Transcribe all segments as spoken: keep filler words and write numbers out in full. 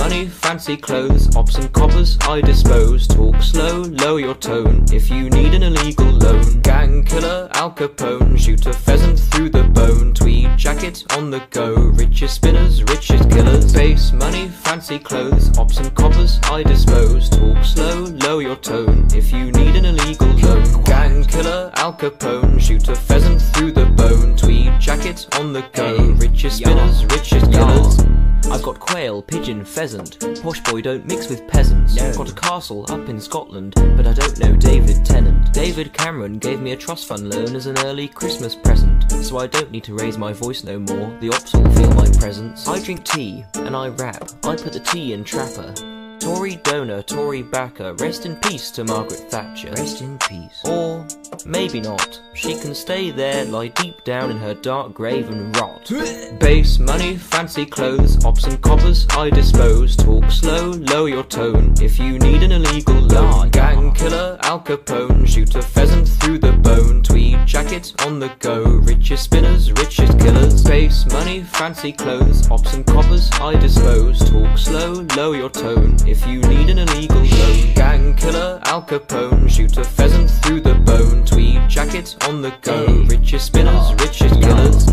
money, fancy clothes, ops and coppers I dispose. Talk slow, lower your tone if you need an illegal loan. Gang killer, Al Capone, shoot a pheasant through the bone. Tweed jacket on the go, richest spinners, richest killers. Base money, fancy clothes, ops and coppers I dispose. Talk slow, lower your tone if you need an illegal loan. Gang killer, Al Capone, shoot a pheasant through the bone. Tweed jacket on the go, richest spinners, richest killers. I've got quail, pigeon, pheasant. Posh boy don't mix with peasants. No. Got a castle up in Scotland, but I don't know David Tennant. David Cameron gave me a trust fund loan as an early Christmas present, so I don't need to raise my voice no more. The ops will feel my presence. I drink tea and I rap. I put the tea in Trapper. Tory donor, Tory backer. Rest in peace to Margaret Thatcher. Rest in peace. Or maybe not. She can stay there, lie deep down in her dark grave and rot. Base money, fancy clothes, ops and coppers I dispose. Talk slow, lower your tone if you need an illegal loan. Gang killer, Al Capone, shoot a pheasant through the bone. Tweed jacket on the go, richest spinners, richest killers. Base money, fancy clothes, ops and coppers I dispose. Talk slow, lower your tone if you need an illegal loan. Gang killer, Al Capone, shoot a pheasant through the bone. Tweed jacket on the go, richest spinners, richest killers.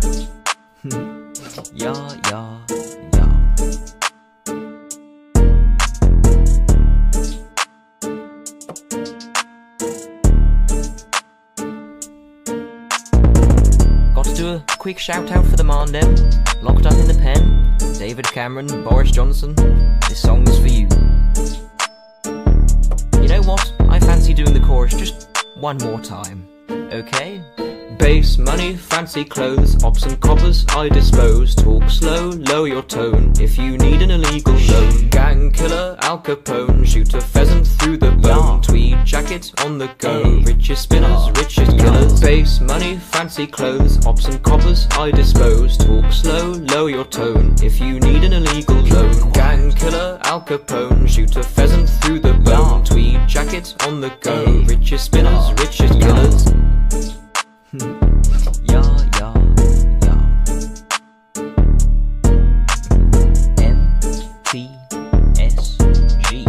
Yeah, yeah, yeah. Got to do a quick shout out for the man them, locked up in the pen. David Cameron, Boris Johnson, this song's for you. You know what? I fancy doing the chorus just one more time, okay? Base money, fancy clothes, ops and coppers I dispose. Talk slow, lower your tone if you need an illegal loan. Gang killer, Al Capone, shoot a pheasant through the bone. Tweed jacket on the go, richest spinners, richest killers. Base money, fancy clothes, ops and coppers I dispose. Talk slow, lower your tone if you need an illegal loan. Gang killer, Al Capone, shoot a pheasant through the bone. Tweed jacket on the go, richest spinners, richest killers. Yeah, yeah, yeah. M T S G.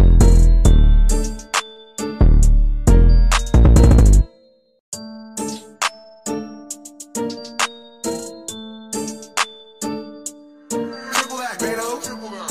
Triple that, Beto. Triple that.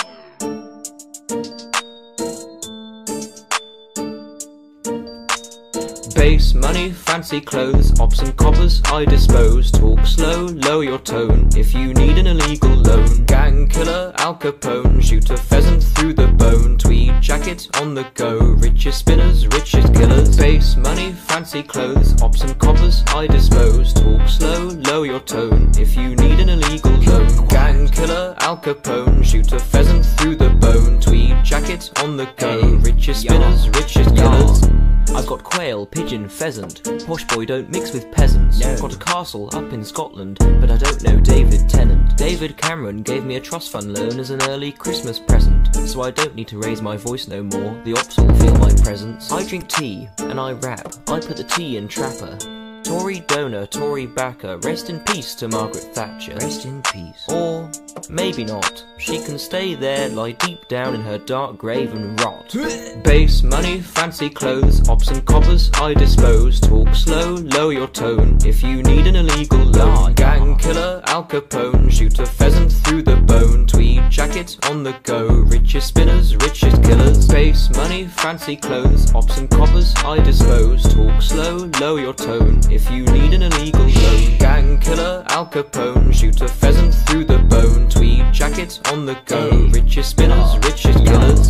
Base money, fancy clothes, ops and coppers I dispose. Talk slow, lower your tone if you need an illegal loan. Gang killer, Al Capone, shoot a pheasant through the bone. Tweed jacket on the go, richest spinners, richest killers. Base money, fancy clothes, ops and coppers I dispose. Talk slow, lower your tone if you need an illegal loan. Gang killer, Al Capone, shoot a pheasant through the bone. Tweed jacket on the go, richest spinners, richest killers. I've got quail, pigeon, pheasant. Posh boy don't mix with peasants. No. Got a castle up in Scotland, but I don't know David Tennant. David Cameron gave me a trust fund loan as an early Christmas present, so I don't need to raise my voice no more. The ops will feel my presence. I drink tea and I rap. I put the tea in Trapper. Tory donor, Tory backer. Rest in peace to Margaret Thatcher. Rest in peace. Or maybe not. She can stay there, lie deep down in her dark grave and rot. Base money, fancy clothes, ops and coppers I dispose. Talk slow, lower your tone if you need an illegal loan. Gang killer, Al Capone, shoot a pheasant through the bone. Tweed jacket on the go, richest spinners, richest killers. Base money, fancy clothes, ops and coppers I dispose. Talk slow, lower your tone if you need an illegal loan. Gang killer, Al Capone, shoot a pheasant through the bone. Tweed jacket on the go, richest spinners, richest killers.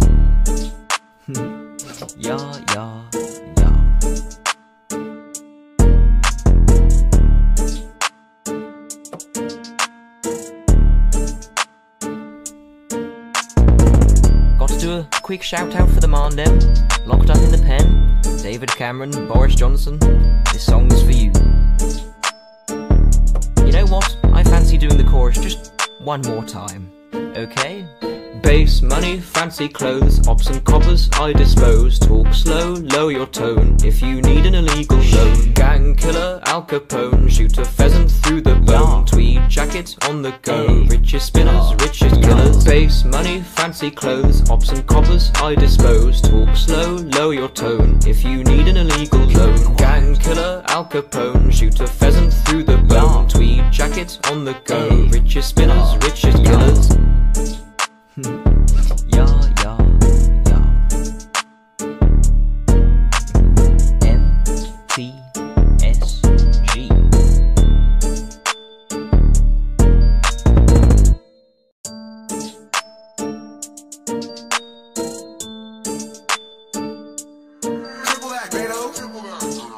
Yeah, yeah, yeah. Got to do a quick shout out for the man them, locked up in the pen. David Cameron, Boris Johnson, this song's for you. You know what? I fancy doing the chorus just one more time, okay? Base money, fancy clothes, ops and coppers I dispose. Talk slow, lower your tone if you need an illegal loan. Gang killer, Al Capone, shoot a pheasant through the bone. Tweed jacket on the go, richest spinners, richest killers. Base money, fancy clothes, ops and coppers I dispose. Talk slow, lower your tone if you need an illegal loan. Gang killer, Al Capone, shoot a pheasant through the bone. Tweed jacket on the go, richest spinners, richest killers. Yeah, yeah, yeah. M T S G. Triple that, Beto. Triple that.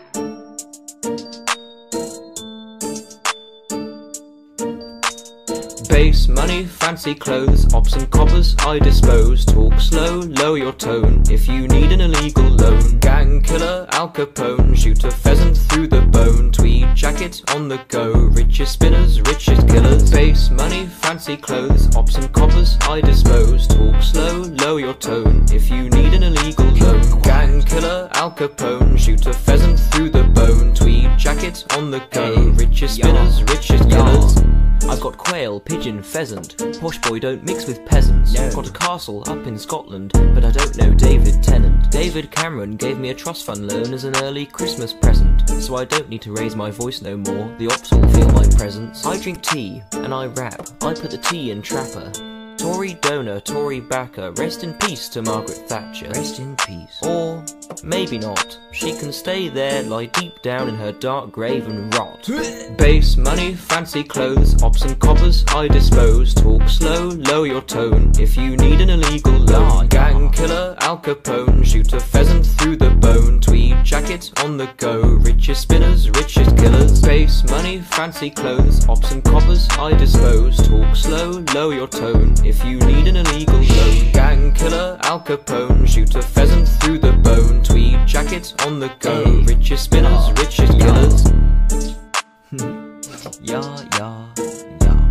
Base money, fancy clothes, ops and coppers I dispose. Talk slow, lower your tone if you need an illegal loan. Gang killer, Al Capone, shoot a pheasant through the bone. Tweed jacket on the go, richest spinners, richest killers. Base money, fancy clothes, ops and coppers I dispose. Talk slow, lower your tone if you need an illegal loan. Gang killer, Al Capone, shoot a pheasant through the bone. Tweed jacket on the go, richest spinners, richest killers. I've got quail, pigeon, pheasant. Posh boy don't mix with peasants. No. Got a castle up in Scotland, but I don't know David Tennant. David Cameron gave me a trust fund loan as an early Christmas present, so I don't need to raise my voice no more. The ops will feel my presence. I drink tea and I rap. I put the tea in Trapper. Tory donor, Tory backer. Rest in peace to Margaret Thatcher. Rest in peace. Or maybe not. She can stay there, lie deep down in her dark grave and rot. Base money, fancy clothes, ops and coppers I dispose. Talk slow, lower your tone if you need an illegal loan. Gang killer, Al Capone, shoot a pheasant through the bone. Tweed jacket on the go, richest spinners, richest killers. Base money, fancy clothes, ops and coppers I dispose. Talk slow, lower your tone if you need an illegal loan. Gang killer, Al Capone, shoot a pheasant through the bone. Tweed jacket on the go, richest spinners, richest killers. Yeah, yeah, yeah.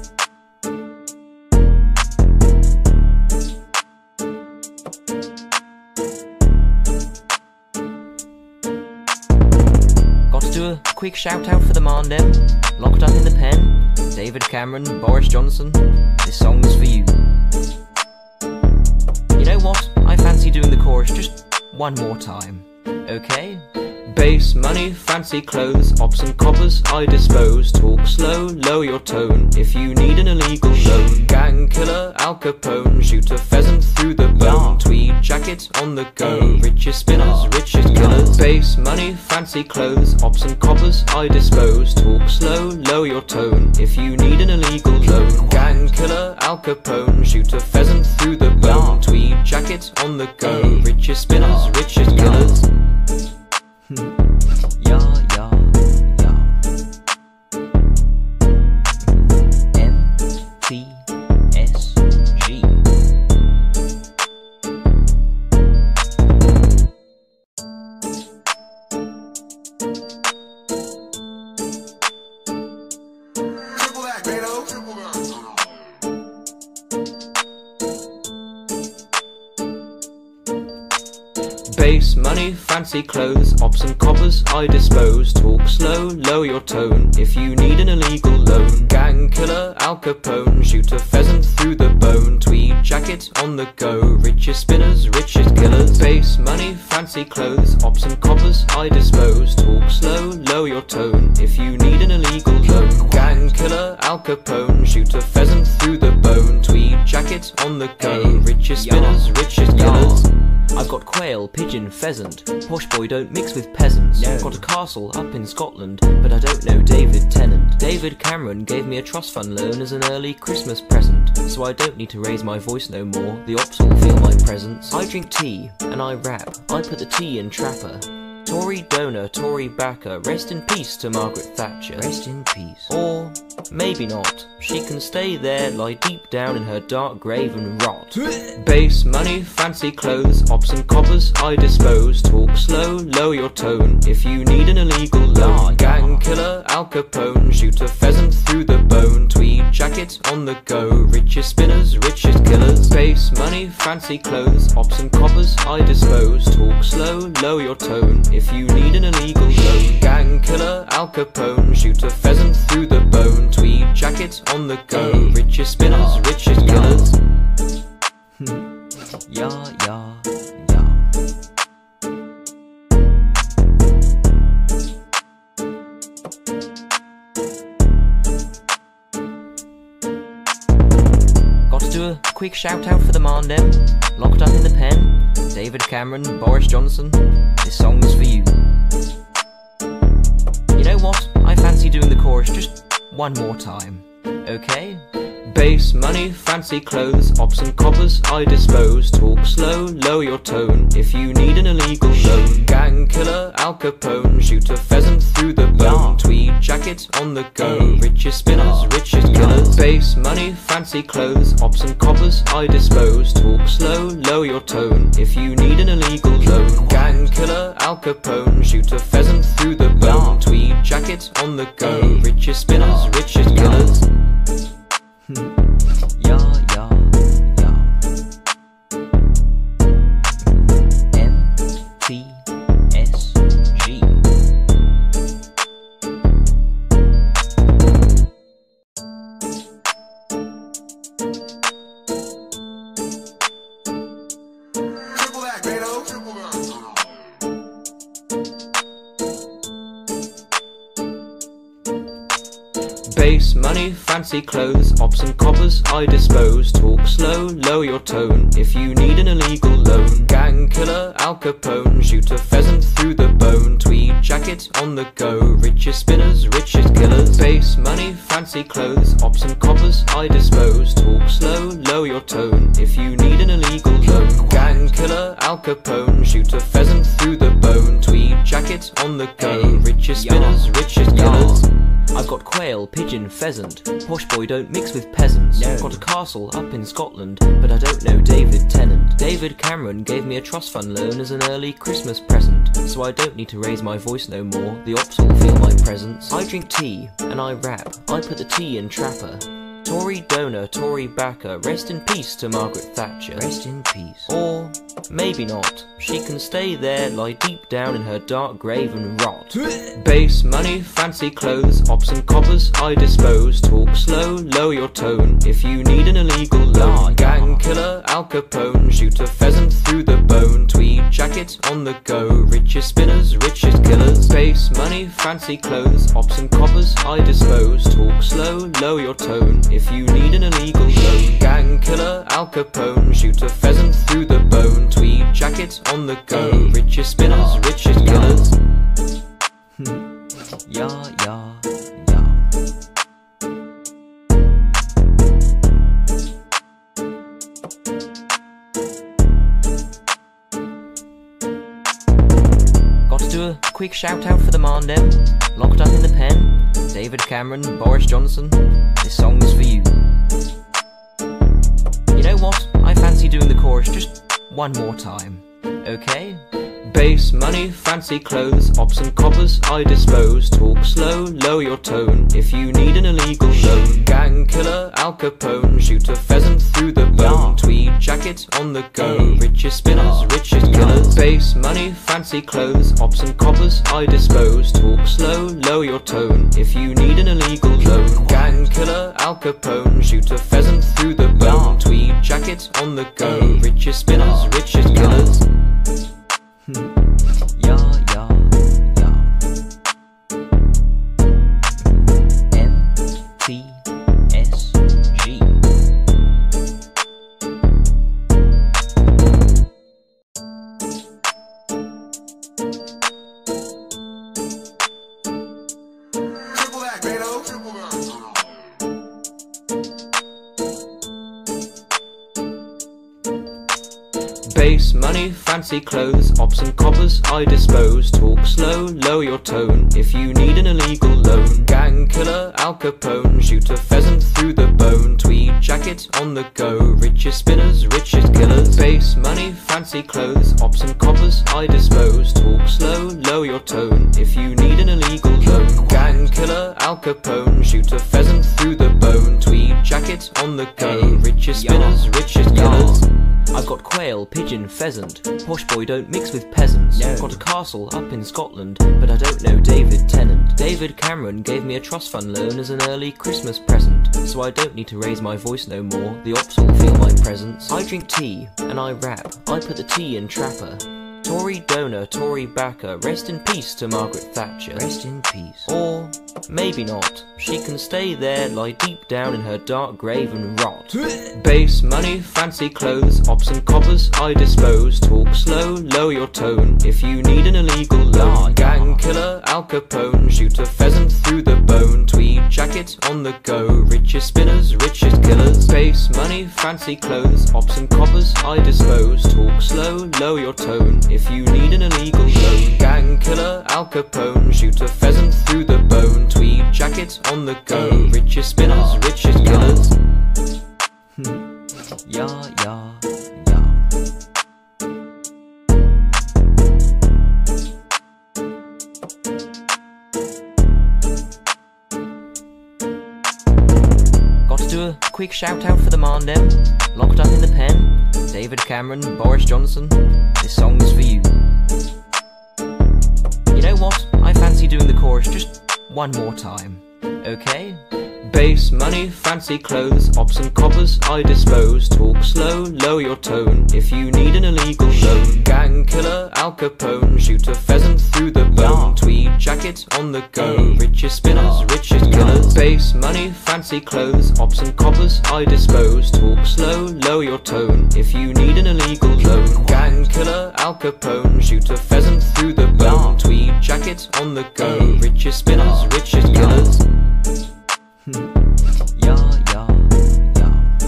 Got to do a quick shout out for the Mandem, locked up in the pen. David Cameron, Boris Johnson, this song's for you. You know what? I fancy doing the chorus just one more time. Okay? Base money, fancy clothes, ops and coppers I dispose. Talk slow, lower your tone if you need an illegal loan. Gang killer, Al Capone, shoot a pheasant through the bone. Tweed jacket on the go, richest spinners, richest killers. Base money, fancy clothes, ops and coppers I dispose. Talk slow, lower your tone if you need an illegal loan. Gang killer, Al Capone, shoot a pheasant through the bone. Tweed jacket on the go, richest spinners, richest killers. Yeah, yeah, yeah. M T S G. Triple that, Beto. Triple that. Base money, fancy clothes, ops and coppers I dispose. Talk slow, lower your tone if you need an illegal loan. Gang killer, Al Capone, shoot a pheasant through the bone. Tweed jacket on the go, richest spinners, richest killers. Base money, fancy clothes, ops and coppers I dispose. Talk slow, lower your tone if you need an illegal loan. Gang killer, Al Capone, shoot a pheasant through the bone. Tweed jacket on the go, richest spinners, richest killers. I've got quail, pigeon, pheasant. Posh boy don't mix with peasants. No. Got a castle up in Scotland, but I don't know David Tennant. David Cameron gave me a trust fund loan as an early Christmas present, so I don't need to raise my voice no more. The ops will feel my presence. I drink tea and I rap. I put the tea in Trapper. Tory donor, Tory backer. Rest in peace to Margaret Thatcher. Rest in peace. Or maybe not. She can stay there, lie deep down in her dark grave and rot. Base money, fancy clothes, ops and coppers I dispose. Talk slow, lower your tone if you need an illegal loan. Gang killer, Al Capone, shoot a pheasant through the bone. Tweed jacket on the go, richest spinners, richest killers. Base money, fancy clothes, ops and coppers I dispose. Talk slow, lower your tone if you need an illegal loan. Gang killer, Al Capone, shoot a pheasant through the bone. Tweed jacket on the go, richest spinners, richest killers. Yeah, yeah, yeah. Got to do a quick shout out for the Marndem, locked up in the pen. David Cameron, Boris Johnson, this song's for you. You know what? I fancy doing the chorus just one more time, okay? Base money, fancy clothes, ops and coppers I dispose. Talk slow, lower your tone if you need an illegal loan. Gang killer, Al Capone, shoot a pheasant through the bone. Tweed jacket on the go, richest spinners, richest killers. Base money, fancy clothes, ops and coppers I dispose. Talk slow, lower your tone if you need an illegal loan. Gang killer, Al Capone, shoot a pheasant through the bone. Tweed jacket on the go, richest spinners, richest killers. Yeah, yeah, yeah. M T S G. Triple that, Beto. Triple that. Base money, fancy clothes, ops and coppers I dispose. Talk slow, lower your tone if you need an illegal loan. Gang killer, Al Capone, shoot a pheasant through the bone. Tweed jacket on the go, richest spinners, richest killers. Base money, fancy clothes, ops and coppers I dispose. Talk slow, lower your tone if you need an illegal loan. Gang killer, Al Capone, shoot a pheasant through the bone. Tweed jacket on the go, richest spinners, richest killers. I've got quail, pigeon, pheasant. Posh boy don't mix with peasants. No. Got a castle up in Scotland, but I don't know David Tennant. David Cameron gave me a trust fund loan as an early Christmas present, so I don't need to raise my voice no more. The ops will feel my presence. I drink tea and I rap. I put the tea in Trapper. Tory donor, Tory backer. Rest in peace to Margaret Thatcher. Rest in peace. Or maybe not. She can stay there, lie deep down in her dark grave and rot. Base money, fancy clothes, ops and coppers I dispose. Talk slow, lower your tone if you need an illegal loan. Gang killer, Al Capone, shoot a pheasant through the bone. Tweed jacket on the go, richest spinners, richest killers. Base money, fancy clothes, ops and coppers I dispose. Talk slow, lower your tone if you need an illegal loan. Gang killer, Al Capone, shoot a pheasant through the bone. Tweed jacket on the go, richest spinners, richest killers. Yeah, yeah, yeah. Got to do a quick shout out for the Marndem, locked up in the pen. David Cameron, Boris Johnson, this song's for you. You know what? I fancy doing the chorus just one more time, okay? Base money, fancy clothes, ops and coppers I dispose. Talk slow, lower your tone if you need an illegal loan. Gang killer, Al Capone, shoot a pheasant through the bone. Tweed jacket on the go, richest spinners, richest killers. Base money, fancy clothes, ops and coppers I dispose. Talk slow, lower your tone if you need an illegal loan. Gang killer, Al Capone, shoot a pheasant through the bone. Tweed jacket on the go, richest spinners, richest killers. Yeah, yeah, yeah. M T S G. Triple that, Beto. Triple that. Base money, fancy clothes, ops and coppers I dispose. Talk slow, lower your tone if you need an illegal loan. Gang killer, Al Capone, shoot a pheasant through the bone. Tweed jacket on the go, richest spinners, richest killers. Base money, fancy clothes, ops and coppers I dispose. Talk slow, lower your tone if you need an illegal loan. Gang killer, Al Capone, shoot a pheasant through the bone. Tweed jacket on the go, richest spinners, richest killers. I've got quail, pigeon, pheasant. Posh boy don't mix with peasants. No. Got a castle up in Scotland, but I don't know David Tennant. David Cameron gave me a trust fund loan as an early Christmas present, so I don't need to raise my voice no more. The ops will feel my presence. I drink tea and I rap. I put the tea in Trapper. Tory donor, Tory backer. Rest in peace to Margaret Thatcher. Rest in peace. Or maybe not. She can stay there, lie deep down in her dark grave and rot. Base money, fancy clothes, ops and coppers I dispose. Talk slow, lower your tone if you need an illegal loan. Gang killer, Al Capone, shoot a pheasant through the bone. Tweed jacket on the go, richest spinners, richest killers. Base money, fancy clothes, ops and coppers I dispose. Talk slow, lower your tone if you need an illegal loan. Gang killer, Al Capone, shoot a pheasant through the bone. Tweed jacket on the go, richest spinners, richest killers. Ya, ya, ya. Got to do a quick shout out for the Marndem, locked up in the pen. David Cameron, Boris Johnson, this song's for you. You know what? I fancy doing the chorus just one more time, okay? Base money, fancy clothes, ops and coppers I dispose. Talk slow, lower your tone if you need an illegal loan. Gang killer, Al Capone, shoot a pheasant through the bone. Tweed jacket on the go, richest spinners, richest killers. Base money, fancy clothes, ops and coppers I dispose. Talk slow, lower your tone if you need an illegal loan. Gang killer, Al Capone, shoot a pheasant through the bone. Tweed jacket on the go, richest spinners, richest killers. Ya, ya, ya.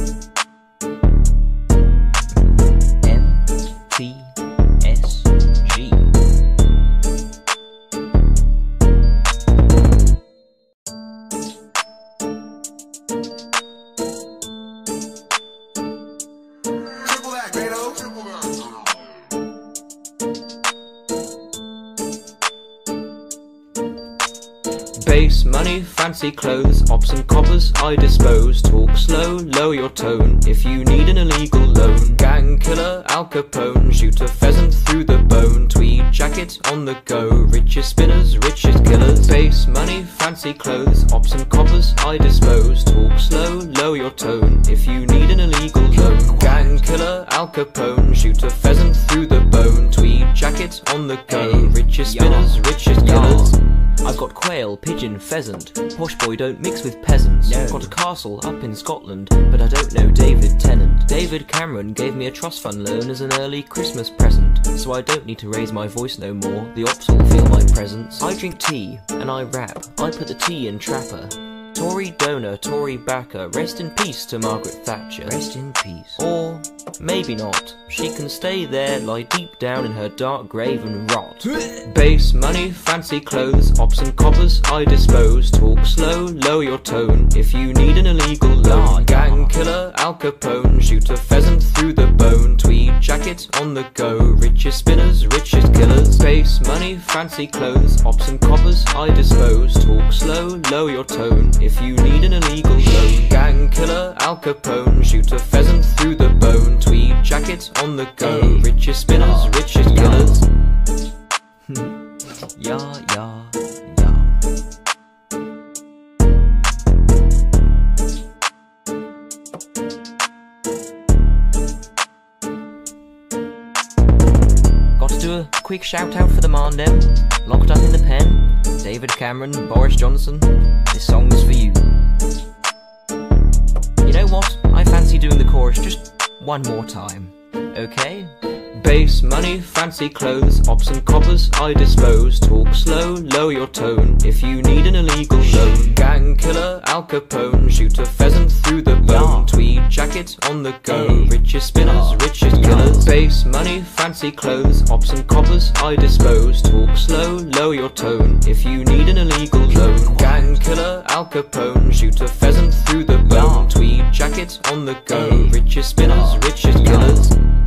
M T S G. Triple that, Grado. Triple that. Base money, fancy clothes, ops and coppers I dispose. Talk slow, lower your tone if you need an illegal loan. Gang killer, Al Capone, shoot a pheasant through the bone. Tweed jacket on the go, richest spinners, richest killers. Base money, fancy clothes, ops and coppers I dispose. Talk slow, lower your tone if you need an illegal loan. Gang killer, Al Capone, shoot a pheasant through the bone. Tweed jacket on the go, richest spinners, richest killers. I've got quail, pigeon, pheasant. Posh boy don't mix with peasants. No. Got a castle up in Scotland, but I don't know David Tennant. David Cameron gave me a trust fund loan as an early Christmas present, so I don't need to raise my voice no more. The ops will feel my presence. I drink tea and I rap. I put the tea in Trapper. Tory donor, Tory backer. Rest in peace to Margaret Thatcher. Rest in peace. Or maybe not. She can stay there, lie deep down in her dark grave and rot. Base money, fancy clothes, ops and coppers I dispose. Talk slow, lower your tone if you need an illegal loan. Gang killer, Al Capone, shoot a pheasant through the bone. Tweed jacket on the go, richest spinners, richest killers. Base money, fancy clothes, ops and coppers I dispose. Talk slow, lower your tone if you need an illegal loan. Gang killer, Al Capone, shoot a pheasant through the bone. Tweed jacket on the go, richest spinners, richest killers. Ya, ya, ya. Got to do a quick shout out for the Marndem, locked up in the pen. David Cameron, Boris Johnson, this song's for you. You know what? I fancy doing the chorus just one more time, okay? Base money, fancy clothes, ops and coppers I dispose. Talk slow, lower your tone if you need an illegal loan. Gang killer, Al Capone, shoot a pheasant through the bone. Tweed jacket on the go, richest spinners, richest killers. Base money, fancy clothes, ops and coppers I dispose. Talk slow, lower your tone if you need an illegal loan. Gang killer, Al Capone, shoot a pheasant through the bone. Tweed jacket on the go, richest spinners, richest killers.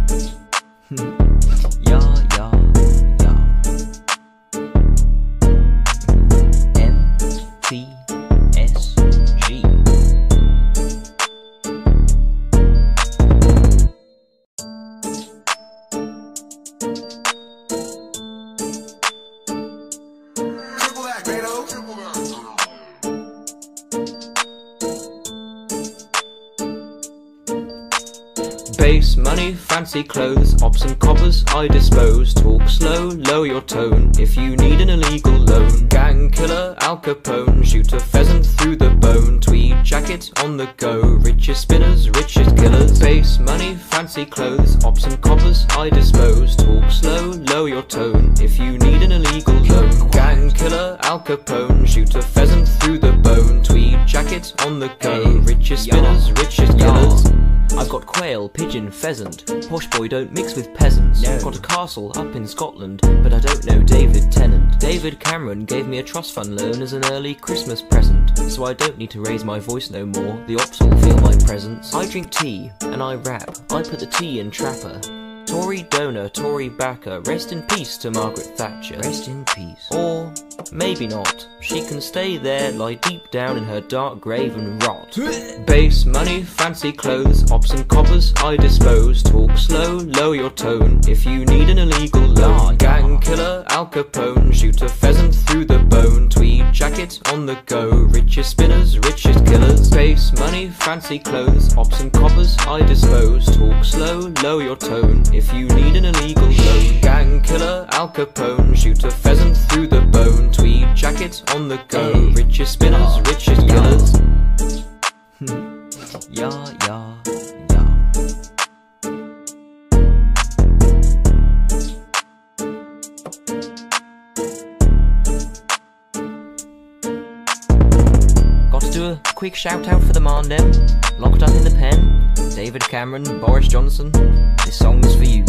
Ya, ya, ya. M T S G. Triple that, Grado. Triple that. Base money, fancy clothes, ops and coppers I dispose. Talk slow, lower your tone if you need an illegal loan. Gang killer, Al Capone, shoot a pheasant through the bone. Tweed jacket on the go, richest spinners, richest killers. Base money, fancy clothes, ops and coppers I dispose. Talk slow, lower your tone if you need an illegal loan. Gang killer, Al Capone, shoot a pheasant through the bone. Tweed jacket on the go, richest spinners, richest killers. I've got quail, pigeon, pheasant. Posh boy, don't mix with peasants. No. Got a castle up in Scotland, but I don't know David Tennant. David Cameron gave me a trust fund loan as an early Christmas present, so I don't need to raise my voice no more. The ops will feel my presence. I drink tea and I rap. I put the tea in Trapper. Tory donor, Tory backer. Rest in peace to Margaret Thatcher. Rest in peace. Or maybe not. She can stay there, lie deep down in her dark grave and rot. Base money, fancy clothes, ops and coppers I dispose. Talk slow, lower your tone if you need an illegal loan. Gang killer, Al Capone, shoot a pheasant through the bone. Tweed jacket on the go, richest spinners, richest killers. Base money, fancy clothes, ops and coppers I dispose. Talk slow, lower your tone if you need an illegal loan. Gang killer, Al Capone, shoot a pheasant through the bone. Tweed jacket on the go, richest spinners, richest killers. Ya, ya, ya. Got to do a quick shout out for the Mandem, locked up in the pen. David Cameron, Boris Johnson, this song's for you.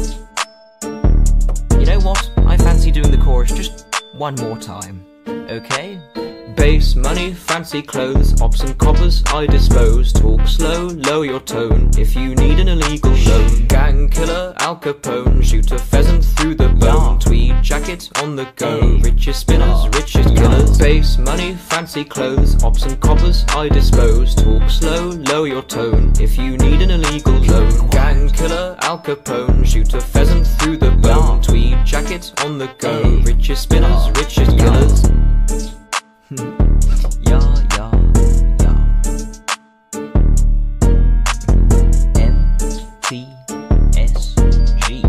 You know what? I fancy doing the chorus just one more time. Okay? Base money, fancy clothes, ops and coppers I dispose. Talk slow, lower your tone if you need an illegal loan. Gang killer, Al Capone, shoot a pheasant through the bone. Tweed jacket on the go, richest spinners, richest killers. Base money, fancy clothes, ops and coppers I dispose. Talk slow, lower your tone if you need an illegal loan. Gang killer, Al Capone, shoot a pheasant through the bone. Tweed jacket on the go, richest spinners, richest killers. Ya, ya, ya. M T S G.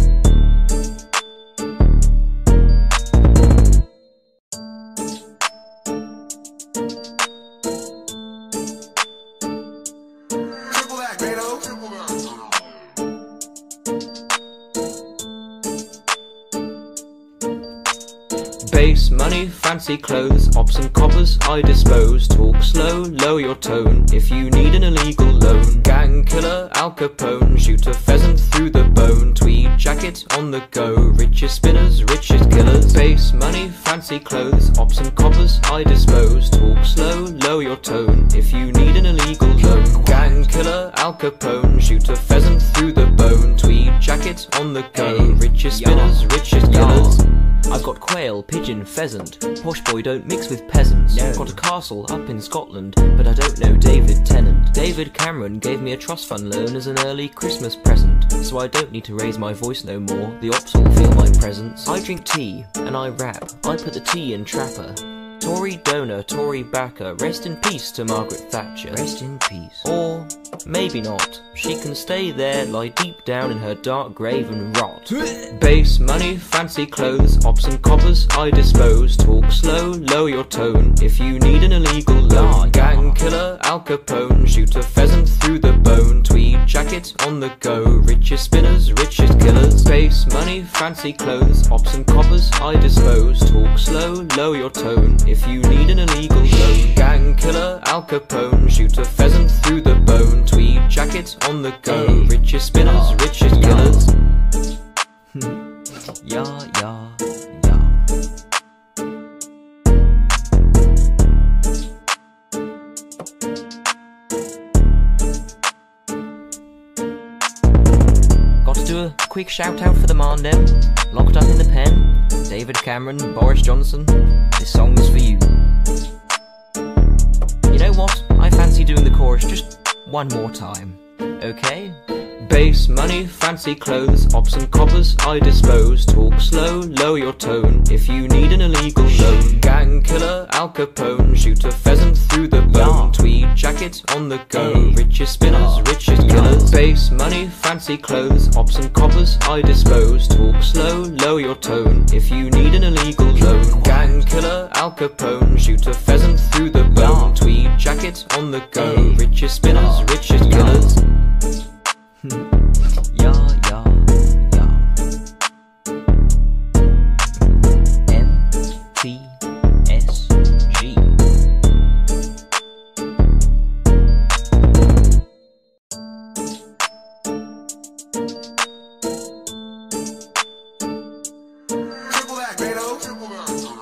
Triple that, Grado. Triple that. Base money, fancy clothes, ops and coppers I dispose. Talk slow, lower your tone if you need an illegal loan. Gang killer, Al Capone, shoot a pheasant through the bone. Tweed jacket on the go, richest spinners, richest killers. Base money, fancy clothes, ops and coppers I dispose. Talk slow, lower your tone if you need an illegal loan. Gang killer, Al Capone, shoot a pheasant through the bone. Tweed jacket on the go, richest spinners, richest killers. I've got quail, pigeon, pheasant. Posh boy, don't mix with peasants. No. Got a castle up in Scotland, but I don't know David Tennant. David Cameron gave me a trust fund loan as an early Christmas present, so I don't need to raise my voice no more. The ops will feel my presence. I drink tea and I rap. I put the tea in Trapper. Tory donor, Tory backer. Rest in peace to Margaret Thatcher. Rest in peace. Or Maybe not. She can stay there, lie deep down in her dark grave and rot. Base money, fancy clothes, ops and coppers I dispose. Talk slow, lower your tone if you need an illegal loan. Gang killer, Al Capone, shoot a pheasant through the bone. Tweed jacket on the go, richest spinners, richest killers. Base money, fancy clothes, ops and coppers I dispose. Talk slow, lower your tone if you need an illegal loan. Gang killer, Al Capone, shoot a pheasant through the bone. Tweed jacket on the go, richest spinners, richest killers. Ya, ya, ya. Got to do a quick shout out for the Mandem, locked up in the pen. David Cameron, Boris Johnson, this song's for you. You know what? I fancy doing the chorus just one more time, okay? Base money, fancy clothes, ops and coppers I dispose. Talk slow, lower your tone if you need an illegal loan. Gang killer, Al Capone, shoot a pheasant through the bone. Tweed jacket on the go, richest spinners, richest killers. Base money, fancy clothes, ops and coppers I dispose. Talk slow, lower your tone if you need an illegal loan. Gang killer, Al Capone, shoot a pheasant through the bone. Tweed jacket on the go, richest spinners, richest killers. Ya, ya, ya. M T S G. Triple that, Grado. Triple that.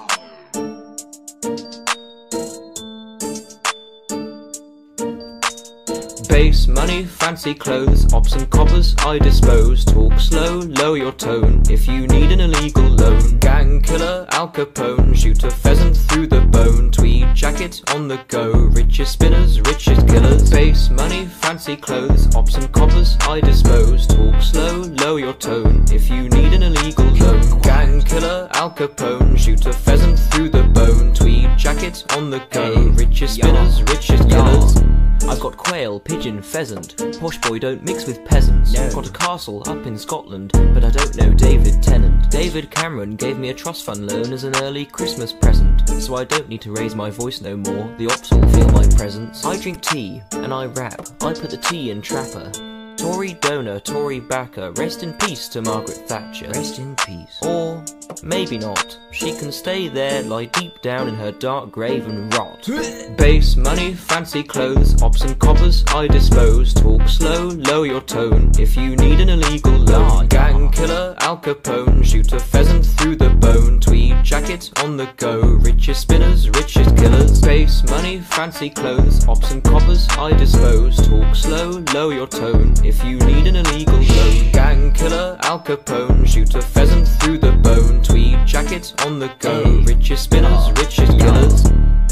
Base money, fancy clothes, ops and coppers I dispose. Talk slow, lower your tone if you need an illegal loan. Gang killer, Al Capone, shoot a pheasant through the bone. Tweed jacket on the go, richest spinners, richest killers. Base money, fancy clothes, ops and coppers I dispose. Talk slow, lower your tone if you need an illegal loan. Gang killer, Al Capone, shoot a pheasant through the bone. Tweed jacket on the go, richest spinners, richest killers. I've got quail, pigeon, pheasant. Posh boy don't mix with peasants. No. Got a castle up in Scotland, but I don't know David Tennant. David Cameron gave me a trust fund loan as an early Christmas present, so I don't need to raise my voice no more. The ops will feel my presence. I drink tea and I rap. I put the tea in Trapper. Tory donor, Tory backer. Rest in peace to Margaret Thatcher. Rest in peace. Or maybe not. She can stay there, lie deep down in her dark grave and rot. Base money, fancy clothes, ops and coppers I dispose. Talk slow, lower your tone if you need an illegal loan. Gang killer, Al Capone, shoot a pheasant through the bone. Tweed jacket on the go, richest spinners, richest killers. Base money, fancy clothes, ops and coppers I dispose. Talk slow, lower your tone if you need an illegal loan. Gang killer, Al Capone, shoot a pheasant through the bone. Tweed jacket on the go, richest spinners, richest killers.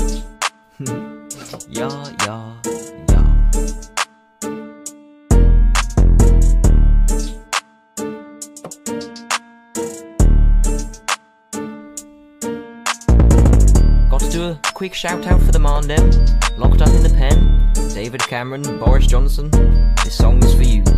Ya, ya, ya. Got to do a quick shout out for the Mandem, locked up in the pen. David Cameron, Boris Johnson, this song's for you.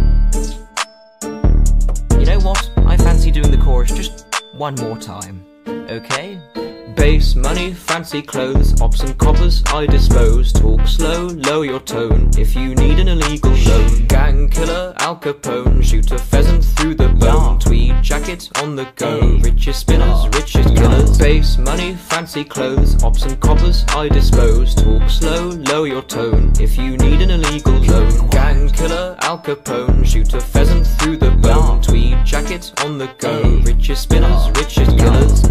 You know what? I fancy doing the chorus just one more time, okay? Base money, fancy clothes, ops and coppers I dispose. Talk slow, lower your tone if you need an illegal loan. Gang killer, Al Capone, shoot a pheasant through the bone. Tweed jacket on the go, richest spinners, richest killers. Base money, fancy clothes, ops and coppers I dispose. Talk slow, lower your tone if you need an illegal loan. Gang killer, Al Capone, shoot a pheasant through the bone. Tweed jacket on the go, richest spinners, richest killers.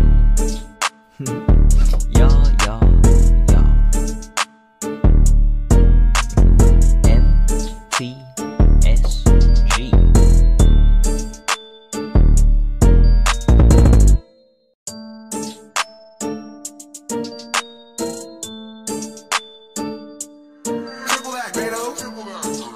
Ya, ya, ya. M T S G. Triple that, Grado. Triple that.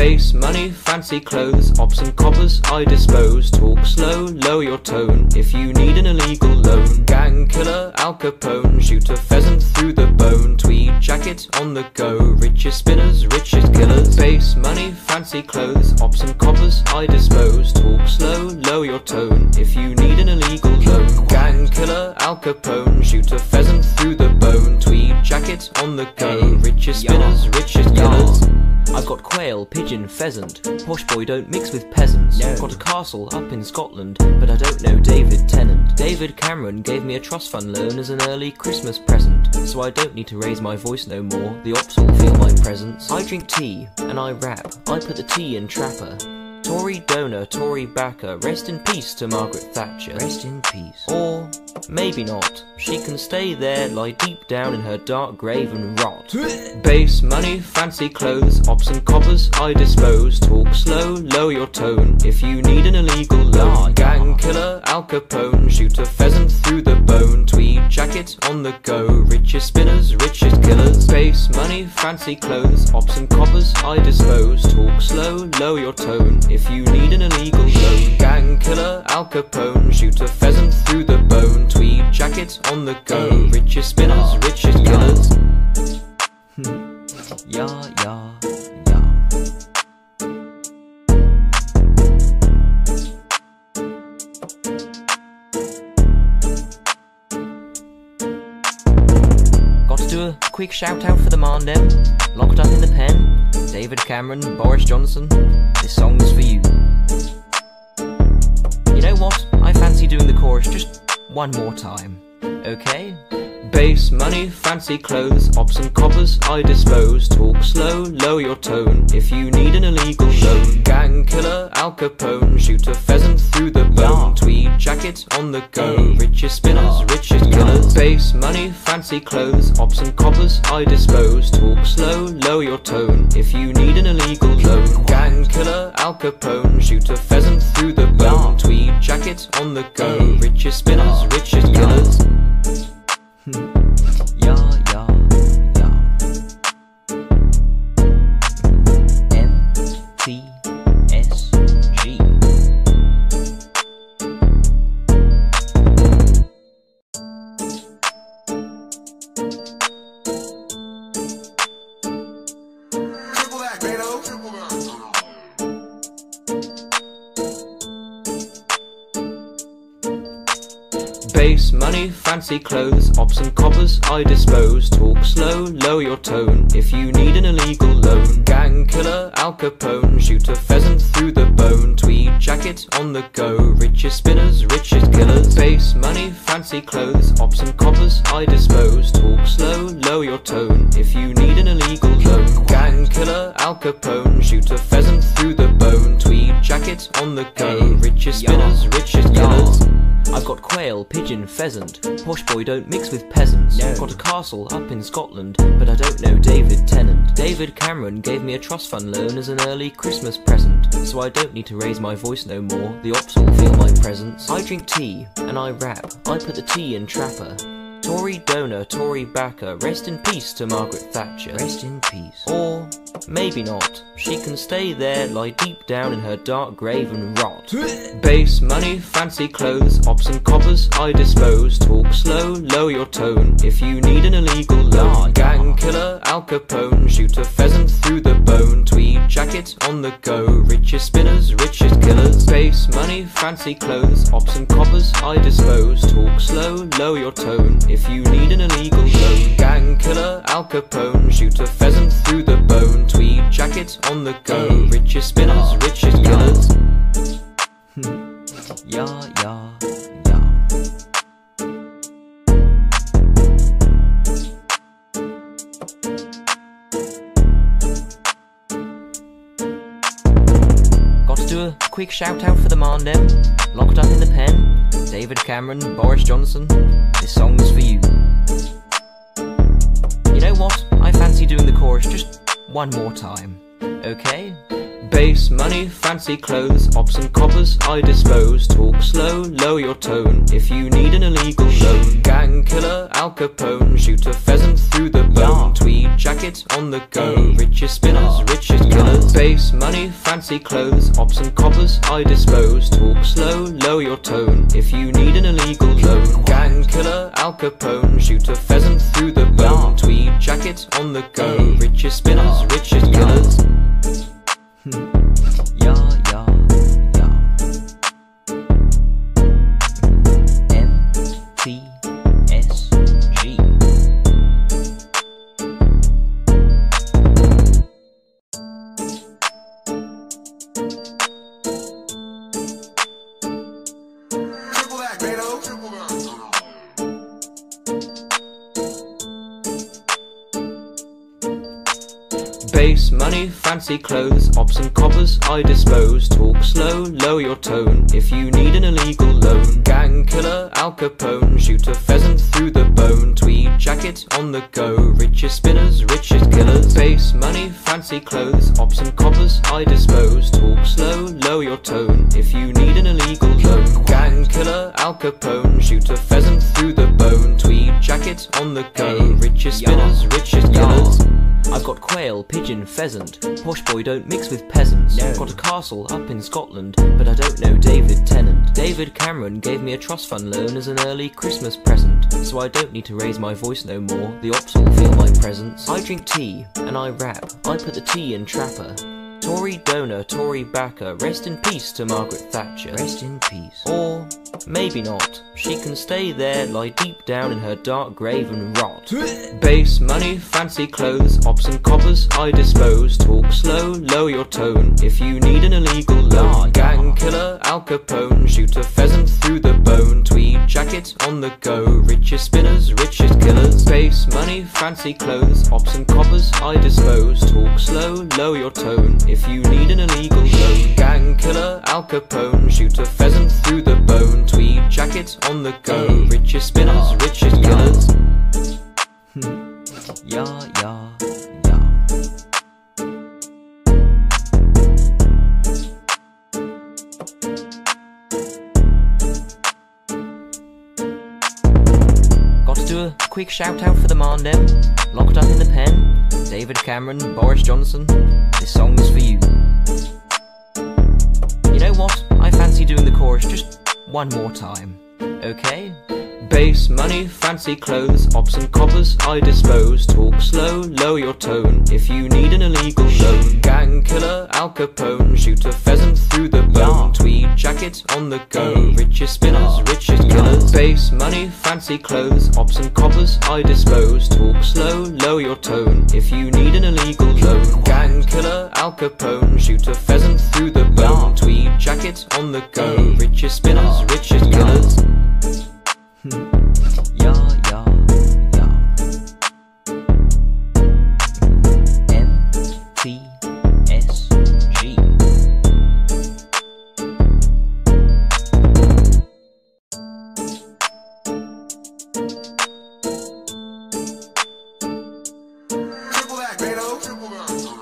Base money, fancy clothes, ops and coppers I dispose. Talk slow, lower your tone if you need an illegal loan. Gang killer, Al Capone, shoot a pheasant through the bone. Tweed jacket on the go, richest spinners, richest killers. Base money, fancy clothes, ops and coppers I dispose. Talk slow, lower your tone if you need an illegal loan. Gang killer, Al Capone, shoot a pheasant through the bone. Tweed jacket on the go, richest spinners, richest killers. I've got quail, pigeon, pheasant. Posh boy, don't mix with peasants. No. Got a castle up in Scotland, but I don't know David Tennant. David Cameron gave me a trust fund loan as an early Christmas present, so I don't need to raise my voice no more. The ops will feel my presence. I drink tea and I rap. I put the tea in Trapper. Tory donor, Tory backer. Rest in peace to Margaret Thatcher. Rest in peace. Or maybe not. She can stay there, lie deep down in her dark grave and rot. Base money, fancy clothes, ops and coppers I dispose. Talk slow, lower your tone if you need an illegal loan. Gang killer, Al Capone, shoot a pheasant through the bone. Tweed jacket on the go, richest spinners, richest killers. Base money, fancy clothes, ops and coppers I dispose. Talk slow, lower your tone if you need an illegal loan. Gang killer, Al Capone, shoot a pheasant through the bone. Tweed jacket on the go, richest spinners, richest killers. Ya, ya, ya. Got to do a quick shout out for the Mandem, locked up in the pen. David Cameron, Boris Johnson, this song's for you. You know what? I fancy doing the chorus just one more time, okay? Base money, fancy clothes, ops and coppers I dispose. Talk slow, lower your tone if you need an illegal loan. Gang killer, Al Capone, shoot a pheasant through the bone. Tweed jacket on the go, richest spinners, richest killers. Base money, fancy clothes, ops and coppers I dispose. Talk slow, lower your tone if you need an illegal loan. Gang killer, Al Capone, shoot a pheasant through the bone. Tweed jacket on the go, richest spinners, richest killers. Ya, ya, ya. M T S G. Triple that, Beto. Triple that. Base money, fancy clothes, ops and coppers I dispose. Talk slow, lower your tone if you need an illegal loan. Gang killer, Al Capone, shoot a pheasant through the bone. Tweed jacket on the go, richest spinners, richest killers. Base money, fancy clothes, ops and coppers I dispose. Talk slow, lower your tone if you need an illegal loan. Gang killer, Al Capone, shoot a pheasant through the bone. Tweed jacket on the go, richest spinners, richest killers. I've got quail, pigeon, pheasant. Posh boy, don't mix with peasants. No. Got a castle up in Scotland, but I don't know David Tennant. David Cameron gave me a trust fund loan as an early Christmas present, so I don't need to raise my voice no more. The ops will feel my presence. I drink tea and I rap. I put the tea in Trapper. Tory donor, Tory backer. Rest in peace to Margaret Thatcher. Rest in peace. Or maybe not. She can stay there, lie deep down in her dark grave and rot. Base money, fancy clothes, ops and coppers I dispose. Talk slow, lower your tone if you need an illegal loan. Gang killer, Al Capone, shoot a pheasant through the bone. Tweed jacket on the go, richest spinners, richest killers. Base money, fancy clothes, ops and coppers I dispose. Talk slow, lower your tone if you need an illegal loan. Gang killer, Al Capone, shoot a pheasant through the bone. Tweed jacket on the go, richest spinners, richest killers. Ya, ya, ya. Got to do a quick shout out for the Mandem, locked up in the pen. David Cameron, Boris Johnson, this song's for you. You know what? I fancy doing the chorus just one more time, okay? Base money, fancy clothes, ops and coppers I dispose. Talk slow, lower your tone if you need an illegal loan. Gang killer, Al Capone, shoot a pheasant through the bone. Tweed jacket on the go, richest spinners, richest killers. Base money, fancy clothes, ops and coppers I dispose. Talk slow, lower your tone if you need an illegal loan. Gang killer, Al Capone, shoot a pheasant through the bone. Tweed jacket on the go, richest spinners, richest killers. Ya, ya, ya. M T S G. Triple that, Beto. Triple that. Base money, fancy clothes, ops and coppers I dispose. Talk slow, lower your tone if you need an illegal loan. Gang killer, Al Capone, shoot a pheasant through the bone. Tweed jacket on the go, richest spinners, richest killers. Base money, fancy clothes, ops and coppers I dispose. Talk slow, lower your tone if you need an illegal loan. Gang killer, Al Capone, shoot a pheasant through the bone. Tweed jacket on the go, richest spinners, richest killers. I've got quail, pigeon, pheasant. Posh boy don't mix with peasants. No. Got a castle up in Scotland, but I don't know David Tennant. David Cameron gave me a trust fund loan as an early Christmas present, so I don't need to raise my voice no more. The ops will feel my presence. I drink tea and I rap. I put the tea in Trapper. Tory donor, Tory backer. Rest in peace to Margaret Thatcher. Rest in peace. Or maybe not. She can stay there, lie deep down in her dark grave and rot. Base money, fancy clothes, ops and coppers I dispose. Talk slow, lower your tone if you need an illegal loan. Gang killer, Al Capone, shoot a pheasant through the bone. Tweed jacket on the go, richest spinners, richest killers. Base money, fancy clothes, ops and coppers I dispose. Talk slow, lower your tone if you need an illegal loan. Gang killer, Al Capone, shoot a pheasant through the bone. Tweed jacket on the go, richest spinners, richest killers. Ya, ya, ya. Got to do a quick shout out for the Marndem, locked up in the pen. David Cameron, Boris Johnson, this song's for you. You know what? I fancy doing the chorus just one more time. Okay? Base money, fancy clothes, ops and coppers I dispose. Talk slow, lower your tone if you need an illegal loan. Gang killer, Al Capone, shoot a pheasant through the bone. Tweed jacket on the go, richest spinners, richest killers. Base money, fancy clothes, ops and coppers I dispose. Talk slow, lower your tone if you need an illegal loan. Gang killer, Al Capone, shoot a pheasant through the bone. Tweed jacket on the go, richest spinners, richest killers. Ya, ya, ya. M T S G. Triple that, Beto. Triple that.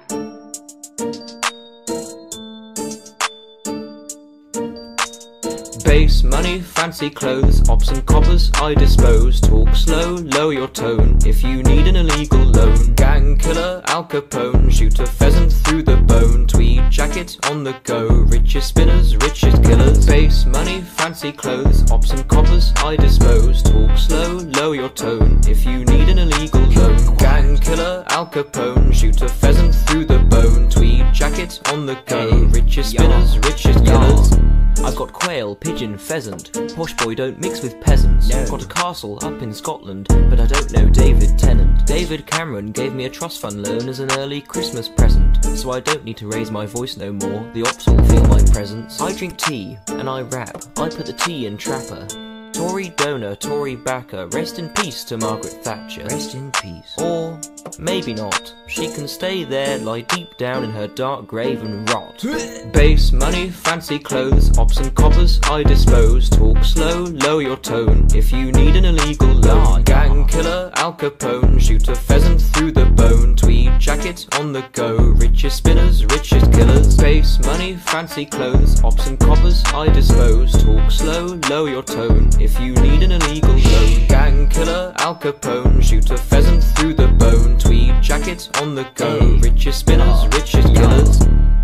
Base money, fancy clothes, ops and coppers I dispose. Talk slow, lower your tone if you need an illegal loan. Gang killer, Al Capone, shoot a pheasant through the bone. Tweed jacket on the go, richest spinners, richest killers. Base money, fancy clothes, ops and coppers I dispose. Talk slow, lower your tone if you need an illegal loan. Gang killer, Al Capone, shoot a pheasant through the bone. Tweed jacket on the go, richest spinners, richest killers. I've got quail, pigeon, pheasant. Posh boy don't mix with peasants. No. Got a castle up in Scotland, but I don't know David Tennant. David Cameron gave me a trust fund loan as an early Christmas present, so I don't need to raise my voice no more. The ops will feel my presence. I drink tea and I rap. I put the tea in Trapper. Tory donor, Tory backer. Rest in peace to Margaret Thatcher. Rest in peace. Or maybe not. She can stay there, lie deep down in her dark grave and rot. Base money, fancy clothes, ops and coppers I dispose. Talk slow, lower your tone if you need an illegal loan. Gang killer, Al Capone, shoot a pheasant through the bone. bone, tweed jacket on the go, richest spinners, richest killers. Base money, fancy clothes, ops and coppers I dispose. Talk slow, lower your tone, if you need an illegal loan. Gang killer, Al Capone, shoot a pheasant through the bone, tweed jacket on the go, richest spinners, richest killers.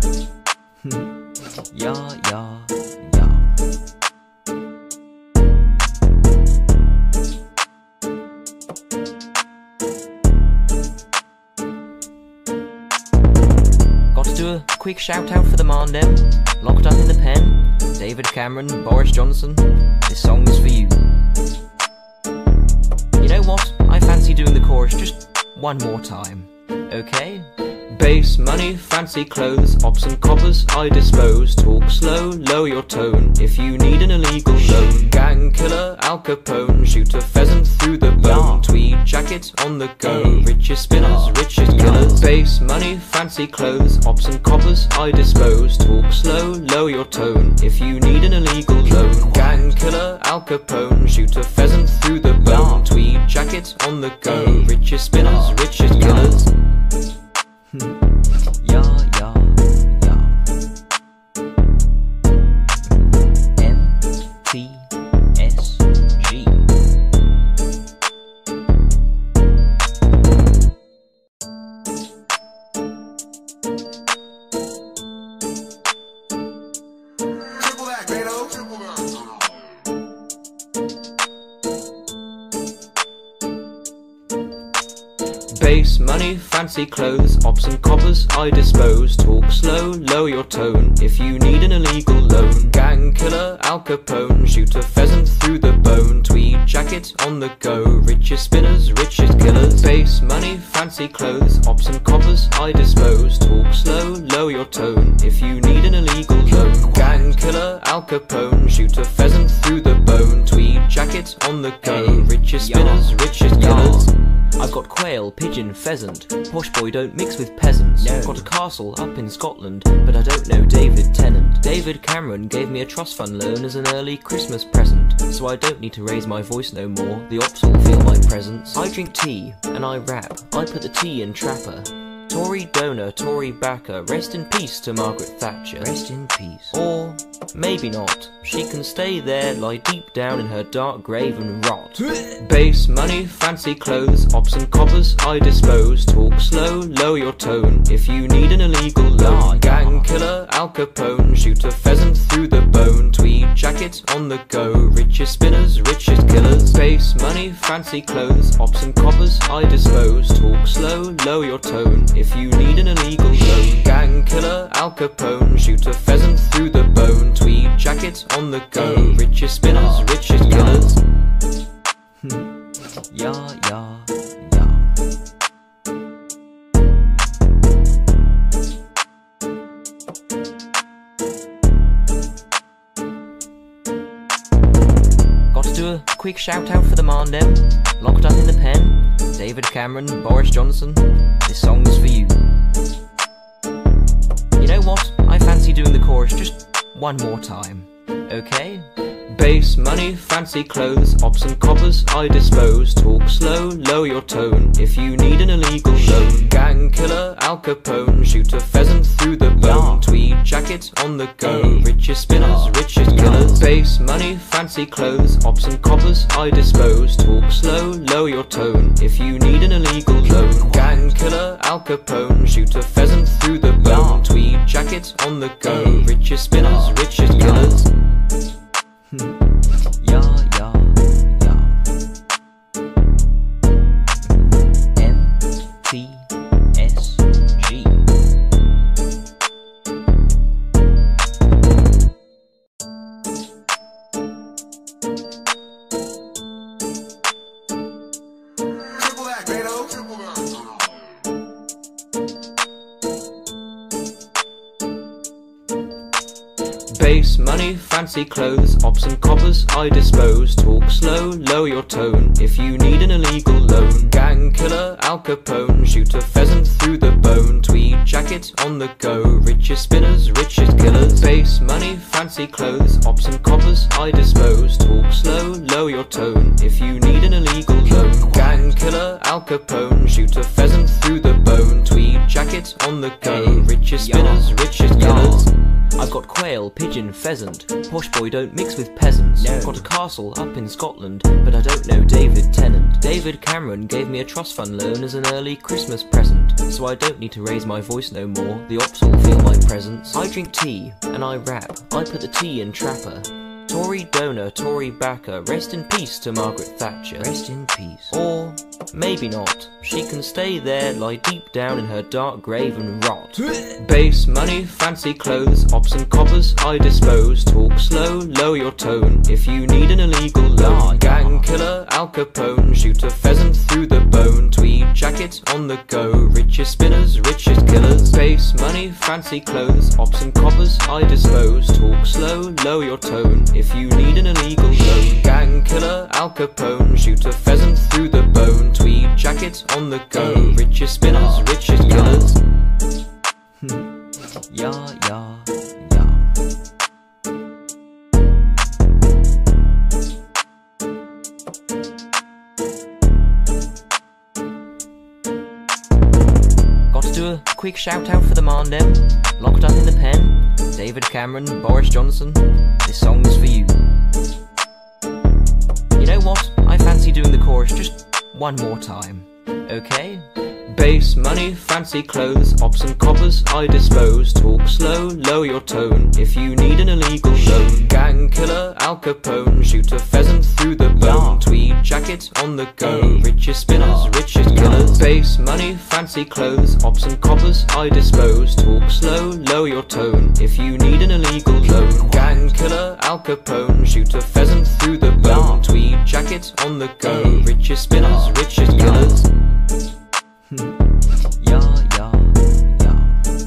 Ya, ya, ya. Got to do a quick shout out for the Marndem, locked up in the pen. David Cameron, Boris Johnson, this song's for you. You know what? I fancy doing the chorus just one more time, okay? Base money, fancy clothes, ops and coppers I dispose. Talk slow, lower your tone, if you need an illegal loan. Gang killer, Al Capone, shoot a pheasant through the bone, tweed jacket on the go, richest spinners, richest killers. Base money, fancy clothes, ops and coppers I dispose. Talk slow, lower your tone, if you need an illegal loan. Gang killer, Al Capone, shoot a pheasant through the bone, tweed jacket on the go, richest spinners, richest killers. Ya, ya, ya. M T S G. Triple that, Beto. Triple that. Base money, fancy clothes, ops and coppers I dispose. Talk slow, lower your tone, if you need an illegal loan. Gang killer, Al Capone, shoot a pheasant through the bone, tweed jacket on the go, richest spinners, richest killers. Base money, fancy clothes, ops and coppers I dispose. Talk slow, lower your tone, if you need an illegal loan. Gang killer, Al Capone, shoot a pheasant through the bone, tweed jacket on the go, richest spinners, richest killers. I've got quail, pigeon, pheasant, posh boy don't mix with peasants. No. Got a castle up in Scotland, but I don't know David Tennant. David Cameron gave me a trust fund loan as an early Christmas present, so I don't need to raise my voice no more, the ops will feel my presence. I drink tea, and I rap, I put the tea in Trapper. Tory donor, Tory backer, rest in peace to Margaret Thatcher. Rest in peace. Or maybe not, she can stay there, lie deep down in her dark grave and rot. Base money, fancy clothes, ops and coppers I dispose. Talk slow, lower your tone, if you need an illegal loan. Gang killer, Al Capone, shoot a pheasant through the bone, tweed jacket on the go, richest spinners, richest killers. Base money, fancy clothes, ops and coppers I dispose. Talk slow, lower your tone, if you need an illegal loan. Gang killer, Al Capone, shoot a pheasant through the bone, tweed jacket on the go, richest spinners, richest killers. Ya, ya, ya. Got to do a quick shout out for the Marndem, locked up in the pen. David Cameron, Boris Johnson, this song's for you. You know what? I fancy doing the chorus just one more time, okay? Base money, fancy clothes, ops and coppers I dispose. Talk slow, lower your tone, if you need an illegal loan. Gang killer, Al Capone, shoot a pheasant through the bone, tweed jacket on the go, richest spinners, richest killers. Base money, fancy clothes, ops and coppers I dispose. Talk slow, lower your tone, if you need an illegal loan. Gang killer, Al Capone, shoot a pheasant through the bone, tweed jacket on the go, richest spinners, richest killers. Ya, ya, ya. M T S G. Triple that, Beto. Triple that. Base money, fancy clothes, ops and coppers I dispose. Talk slow, lower your tone, if you need an illegal loan. Gang killer, Al Capone, shoot a pheasant through the bone, tweed jacket on the go, richest spinners, richest killers. Base money, fancy clothes, ops and coppers I dispose. Talk slow, lower your tone, if you need an illegal loan. Gang killer, Al Capone, shoot a pheasant through the bone, richest spinners, richest killers. I've got quail, pigeon, pheasant. Posh boy don't mix with peasants. No. Got a castle up in Scotland, but I don't know David Tennant. David Cameron gave me a trust fund loan as an early Christmas present, so I don't need to raise my voice no more. The ops will feel my presence. I drink tea and I rap. I put the tea in Trapper. Tory donor, Tory backer. Rest in peace to Margaret Thatcher. Rest in peace. Or maybe not. She can stay there, lie deep down in her dark grave and rot. Base money, fancy clothes, ops and coppers I dispose. Talk slow, lower your tone if you need an illegal loan. Gang killer, Al Capone, shoot a pheasant through the bone. Tweed jacket on the go, richest spinners, richest killers. Base money, fancy clothes, ops and coppers I dispose. Talk slow, lower your tone if you need an illegal loan. Gang killer, Al Capone, shoot a pheasant through the bone. Tweed jacket on the go, richest spinners, richest killers. Yeah, yeah, yeah. Got to do a quick shout out for the Marndem, locked up in the pen. David Cameron, Boris Johnson, this song's for you. You know what? I fancy doing the chorus just one more time, okay? Base money, fancy clothes, ops and coppers I dispose. Talk slow, lower your tone if you need an illegal loan. Gang killer, Al Capone, shoot a pheasant through the bone. Tweed jacket on the go, richest spinners, richest killers. Base money, fancy clothes, ops and coppers I dispose. Talk slow, lower your tone if you need an illegal loan. Gang killer, Al Capone, shoot a pheasant through the bone. Tweed jacket on the go, richest spinners, richest killers. Yeah, yeah, yeah.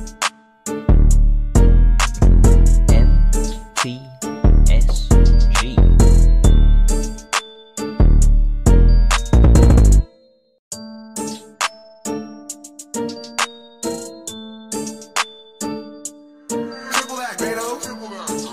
M T S G. Triple that, Grado. Triple that.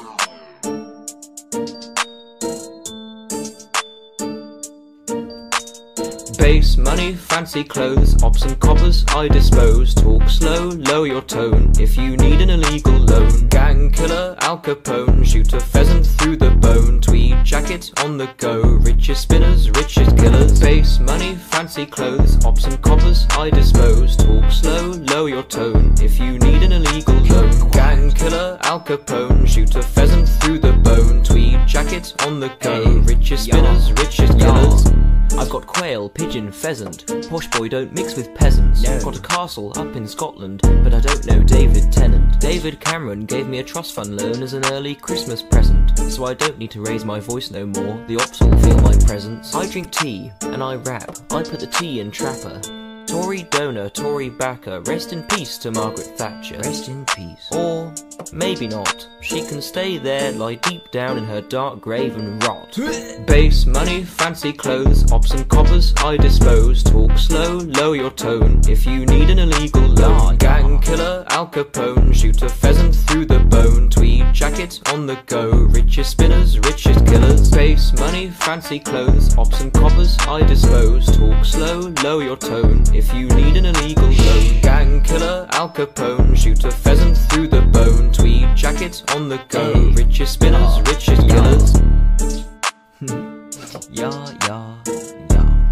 Base money, fancy clothes, ops and coppers I dispose. Talk slow, lower your tone if you need an illegal loan. Gang killer, Al Capone, shoot a pheasant through the bone. Tweed jacket on the go, richest spinners, richest killers. Base money, fancy clothes, ops and coppers I dispose. Talk slow, lower your tone if you need an illegal loan. Gang killer, Al Capone, shoot a pheasant through the bone. Tweed jacket on the go, richest spinners, richest killers. I've got quail, pigeon, pheasant. Posh boy don't mix with peasants. No. Got a castle up in Scotland, but I don't know David Tennant. David Cameron gave me a trust fund loan as an early Christmas present, so I don't need to raise my voice no more. The ops will feel my presence. I drink tea and I rap. I put the tea in Trapper. Tory donor, Tory backer. Rest in peace to Margaret Thatcher. Rest in peace. Or maybe not. She can stay there, lie deep down in her dark grave and rot. Base money, fancy clothes, ops and coppers I dispose. Talk slow, lower your tone if you need an illegal loan. Gang killer, Al Capone, shoot a pheasant through the bone. Tweed jacket on the go, richest spinners, richest killers. Base money, fancy clothes, ops and coppers I dispose. Talk slow, lower your tone if you need an illegal loan. Gang killer, Al Capone, shoot a pheasant through the bone. Tweed jacket on the go, richest spinners, richest killers. Yeah, yeah, yeah.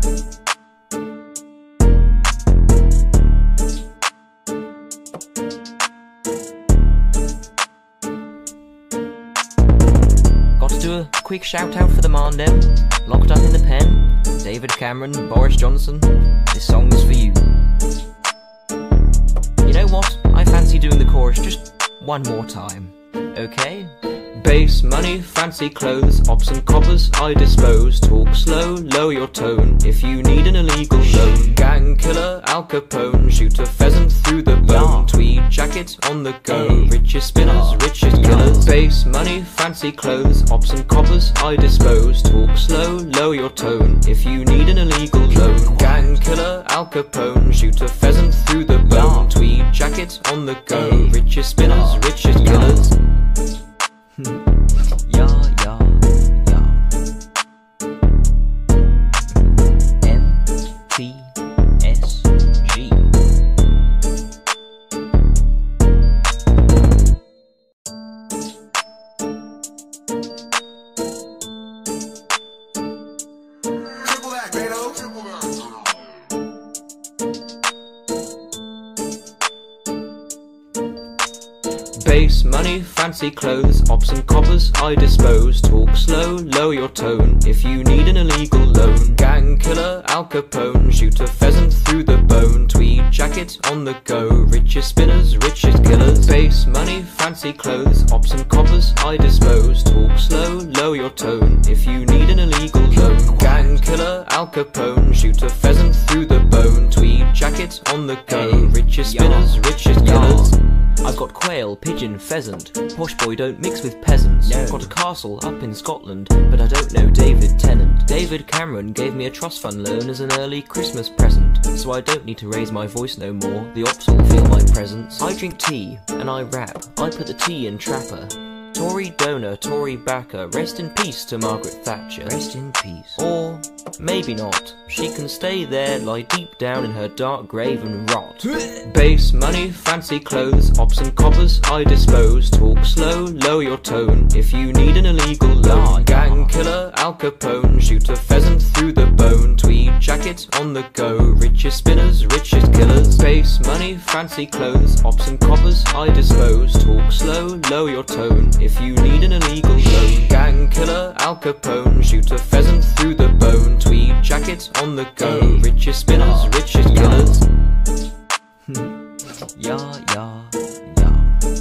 Got to do a quick shout out for the Marndem, locked up in the pen. David Cameron, Boris Johnson, this song's for you. You know what? I fancy doing the chorus just one more time, okay? Base money, fancy clothes, ops and coppers I dispose. Talk slow, lower your tone if you need an illegal loan. Gang killer, Al Capone, shoot a pheasant through the bone. Tweed jacket on the go, richest spinners, richest killers. Base money, fancy clothes, ops and coppers I dispose. Talk slow, lower your tone if you need an illegal loan. Gang killer, Al Capone, shoot a pheasant through the bone. Tweed jacket on the go, richest spinners, richest killers. Yeah, yeah, yeah. M T S G. Base money, fancy clothes, ops and coppers I dispose. Talk slow, lower your tone if you need an illegal loan. Gang killer, Al Capone, shoot a pheasant through the bone. Tweed jacket on the go, richest spinners, richest killers. Base money, fancy clothes, ops and coppers I dispose. Talk slow, lower your tone if you need an illegal loan. Gang killer, Al Capone, shoot a pheasant through the bone. Tweed jacket on the go, richest spinners, richest killers. I've got quail, pigeon, pheasant. Posh boy, don't mix with peasants. No. Got a castle up in Scotland, but I don't know David Tennant. David Cameron gave me a trust fund loan as an early Christmas present, so I don't need to raise my voice no more. The ops will feel my presence. I drink tea and I rap. I put the tea in Trapper. Tory donor, Tory backer. Rest in peace to Margaret Thatcher. Rest in peace. Or maybe not. She can stay there, lie deep down in her dark grave and rot. Base money, fancy clothes, ops and coppers I dispose. Talk slow, lower your tone if you need an illegal loan. Gang killer, Al Capone, shoot a pheasant through the bone. Tweed jacket on the go, richest spinners, richest killers. Base money, fancy clothes, ops and coppers I dispose. Talk slow, lower your tone if you need an illegal loan. Gang killer, Al Capone, shoot a pheasant through the bone. Tweed jacket on the go, richest spinners, richest killers. Yeah, yeah, yeah.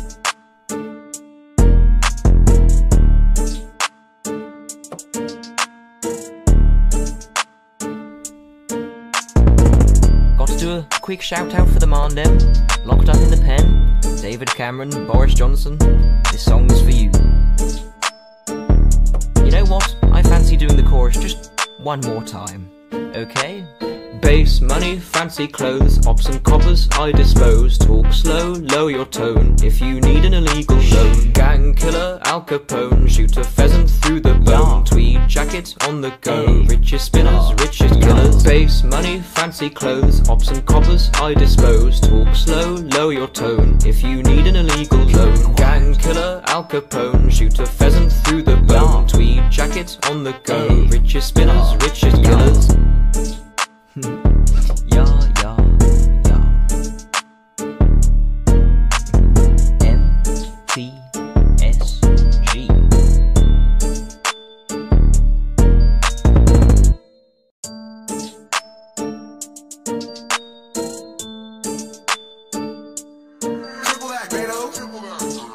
Got to do a quick shout out for the Mandem, locked up in the pen. David Cameron, Boris Johnson, this song's for you. You know what? I fancy doing the chorus just one more time, okay? Base money, fancy clothes, ops and coppers I dispose. Talk slow, lower your tone if you need an illegal loan. Gang killer, Al Capone, shoot a pheasant through the bone. Tweed jacket on the go, richest spinners, richest killers. Base money, fancy clothes, ops and coppers I dispose. Talk slow, lower your tone if you need an illegal loan. Gang killer, Al Capone, shoot a pheasant through the bone. Tweed jacket on the go, richest spinners, richest killers. Yeah, yeah, yeah. M T S G. Triple that, Grado. Triple that.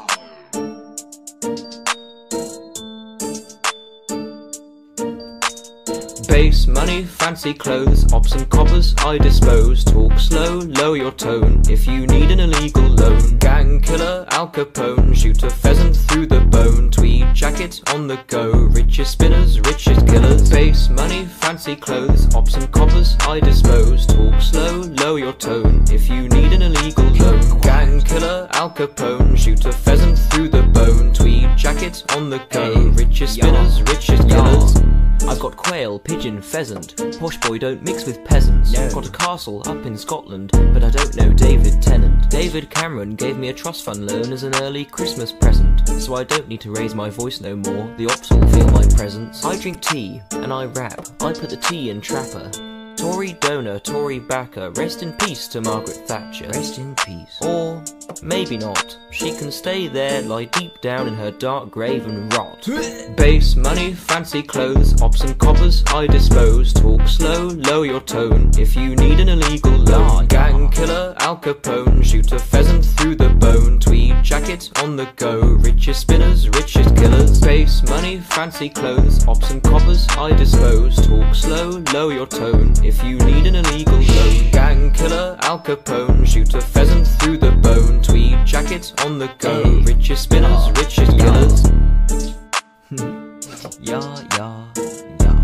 Base money, fancy clothes, ops and coppers I dispose. Talk slow, lower your tone if you need an illegal loan. Gang killer, Al Capone, shoot a pheasant through the bone. Tweed jacket on the go, richest spinners, richest killers. Base money, fancy clothes, ops and coppers I dispose. Talk slow, lower your tone if you need an illegal loan. Gang killer, Al Capone, shoot a pheasant through the bone. Tweed jacket on the go, richest spinners, richest killers. I've got quail, pigeon, pheasant. Posh boy, don't mix with peasants. No. Got a castle up in Scotland, but I don't know David Tennant. David Cameron gave me a trust fund loan as an early Christmas present, so I don't need to raise my voice no more. The ops will feel my presence. I drink tea and I rap. I put the tea in Trapper. Tory donor, Tory backer. Rest in peace to Margaret Thatcher. Rest in peace. Or maybe not. She can stay there, lie deep down in her dark grave and rot. Base money, fancy clothes, ops and coppers I dispose. Talk slow, lower your tone if you need an illegal loan. Gang killer, Al Capone, shoot a pheasant through the bone. Tweed jacket on the go, richest spinners, richest killers. Base money, fancy clothes, ops and coppers I dispose. Talk slow, lower your tone if you need an illegal loan. Gang killer, Al Capone, shoot a pheasant through the bone. Tweed jacket on the go, richest spinners, richest killers. Yeah, yeah, yeah.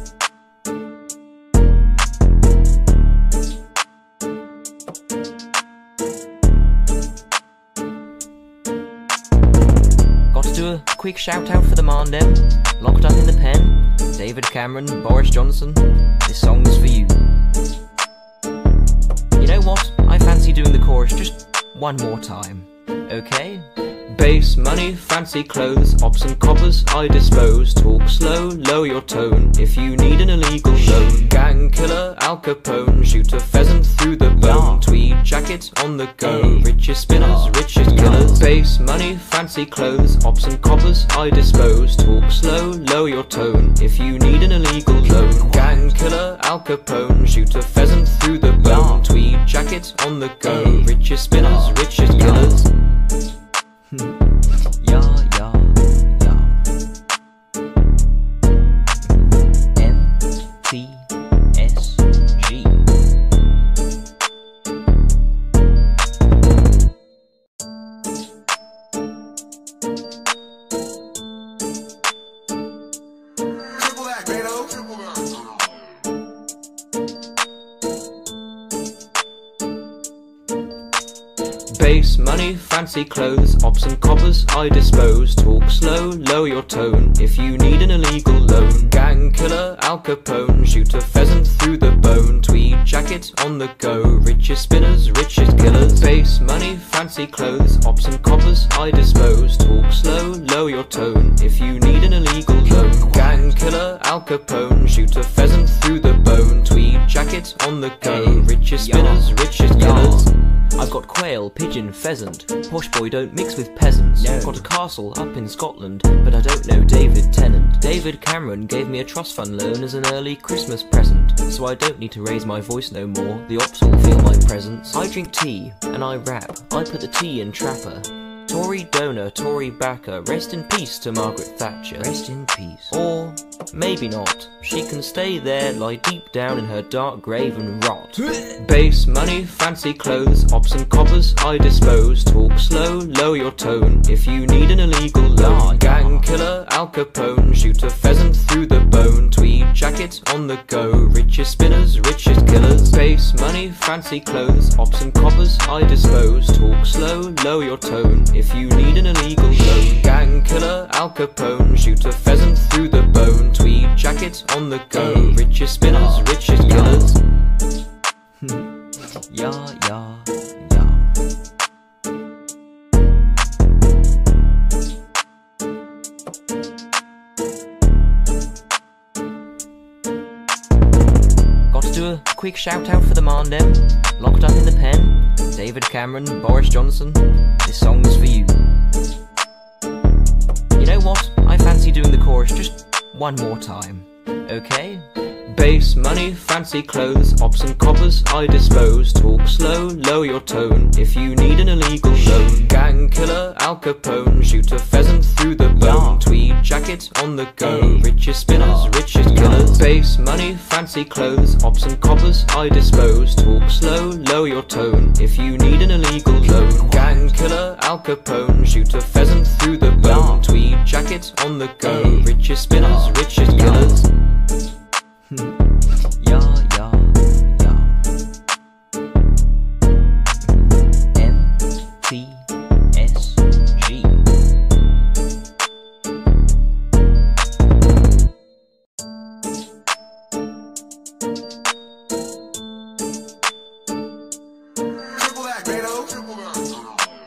Got to do a quick shout out for the Mandem, locked up in the pen. David Cameron, Boris Johnson, this song's for you. You know what? I fancy doing the chorus just one more time, okay? Base money, fancy clothes, ops and coppers I dispose. Talk slow, lower your tone if you need an illegal loan. Gang killer, Al Capone, shoot a pheasant through the bone. Tweed jacket on the go, richest spinners, richest killers. Base money, fancy clothes, ops and coppers I dispose. Talk slow, lower your tone if you need an illegal loan. Gang killer, Al Capone, shoot a pheasant through the bone. Tweed jacket on the go, richest spinners, richest killers. Yeah, yeah, yeah. M T S G. Triple that, Grado. Triple that. Base money, fancy clothes, ops and coppers I dispose. Talk slow, lower your tone if you need an illegal loan. Gang killer, Al Capone, shoot a pheasant through the bone. Tweed jacket on the go, richest spinners, richest killers. Base money, fancy clothes, ops and coppers I dispose. Talk slow, lower your tone if you need an illegal loan. Gang killer, Al Capone, shoot a pheasant through the bone. Tweed jacket on the go, richest spinners, richest killers. I've got quail, pigeon, pheasant. Posh boy, don't mix with peasants. No. Got a castle up in Scotland, but I don't know David Tennant. David Cameron gave me a trust fund loan as an early Christmas present, so I don't need to raise my voice no more. The ops will feel my presence. I drink tea and I rap. I put the tea in Trapper. Tory donor, Tory backer. Rest in peace to Margaret Thatcher. Rest in peace. Or maybe not. She can stay there, lie deep down in her dark grave and rot. Base money, fancy clothes, ops and coppers I dispose. Talk slow, lower your tone if you need an illegal loan. Gang killer, Al Capone, shoot a pheasant through the bone. Tweed jacket on the go, richest spinners, richest killers. Base money, fancy clothes, ops and coppers I dispose. Talk slow, lower your tone if you need an illegal loan. Gang killer, Al Capone, shoot a pheasant through the bone. Tweed jacket on the go, richest spinners, richest killers. Yeah, yeah, yeah. Got to do a quick shout out for the man dem, locked up in the pen. David Cameron, Boris Johnson, this song's for you. You know what? I fancy doing the chorus just one more time. Okay? Base money, fancy clothes, ops and coppers I dispose. Talk slow, lower your tone if you need an illegal loan. Gang killer, Al Capone, shoot a pheasant through the bone. Tweed jacket on the go, richest spinners, richest killers. Base money, fancy clothes, ops and coppers I dispose. Talk slow, lower your tone if you need an illegal loan. Gang killer, Al Capone, shoot a pheasant through the bone. Tweed jacket on the go, richest spinners, richest killers. Yeah, yeah, yeah. M T S G. Triple that, Grado. Triple that.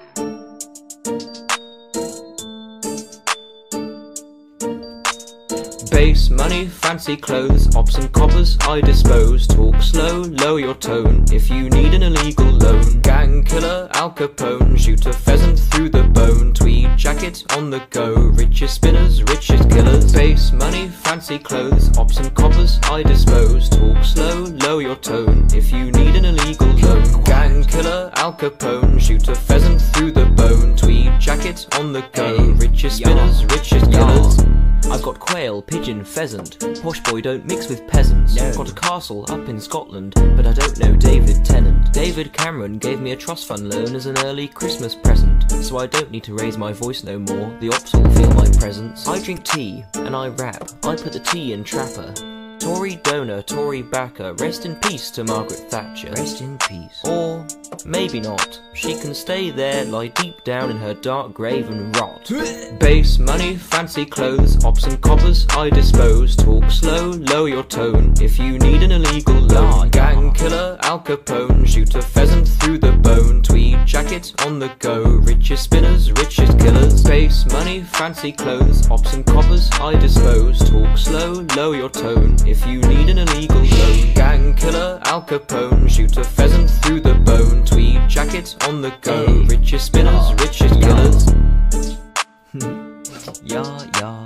Base money, fancy clothes, ops and coppers I dispose. Talk slow, lower your tone if you need an illegal loan. Gang killer, Al Capone, shoot a pheasant through the bone. Tweed jacket on the go, richest spinners, richest killers. Base money, fancy clothes, ops and coppers I dispose. Talk slow, lower your tone if you need an illegal loan. Gang killer, Al Capone, shoot a pheasant through the bone. Tweed jacket on the go, richest spinners, richest killers. I've got quail, pigeon, pheasant. Posh boy, don't mix with peasants. No. Got a castle up in Scotland, but I don't know David Tennant. David Cameron gave me a trust fund loan as an early Christmas present, so I don't need to raise my voice no more. The ops will feel my presence. I drink tea and I rap. I put the tea in Trapper. Tory donor, Tory backer. Rest in peace to Margaret Thatcher. Rest in peace. Or maybe not. She can stay there, lie deep down in her dark grave and rot. Base money, fancy clothes, ops and coppers I dispose. Talk slow, lower your tone if you need an illegal loan. Gang killer, Al Capone, shoot a pheasant through the bone. Tweed jacket jacket on the go. Richest spinners, richest killers. Base money, fancy clothes, ops and coppers I dispose. Talk slow, lower your tone if you need an illegal loan. Gang killer, Al Capone, shoot a pheasant through the bone. Tweed jacket on the go. Richest spinners, richest killers. Ya, ya, ya.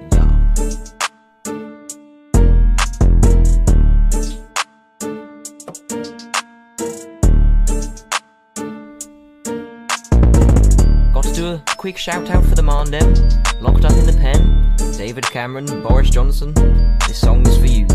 Got to do a quick shout out for the Mandem, locked up in the pen. David Cameron, Boris Johnson, this song's for you.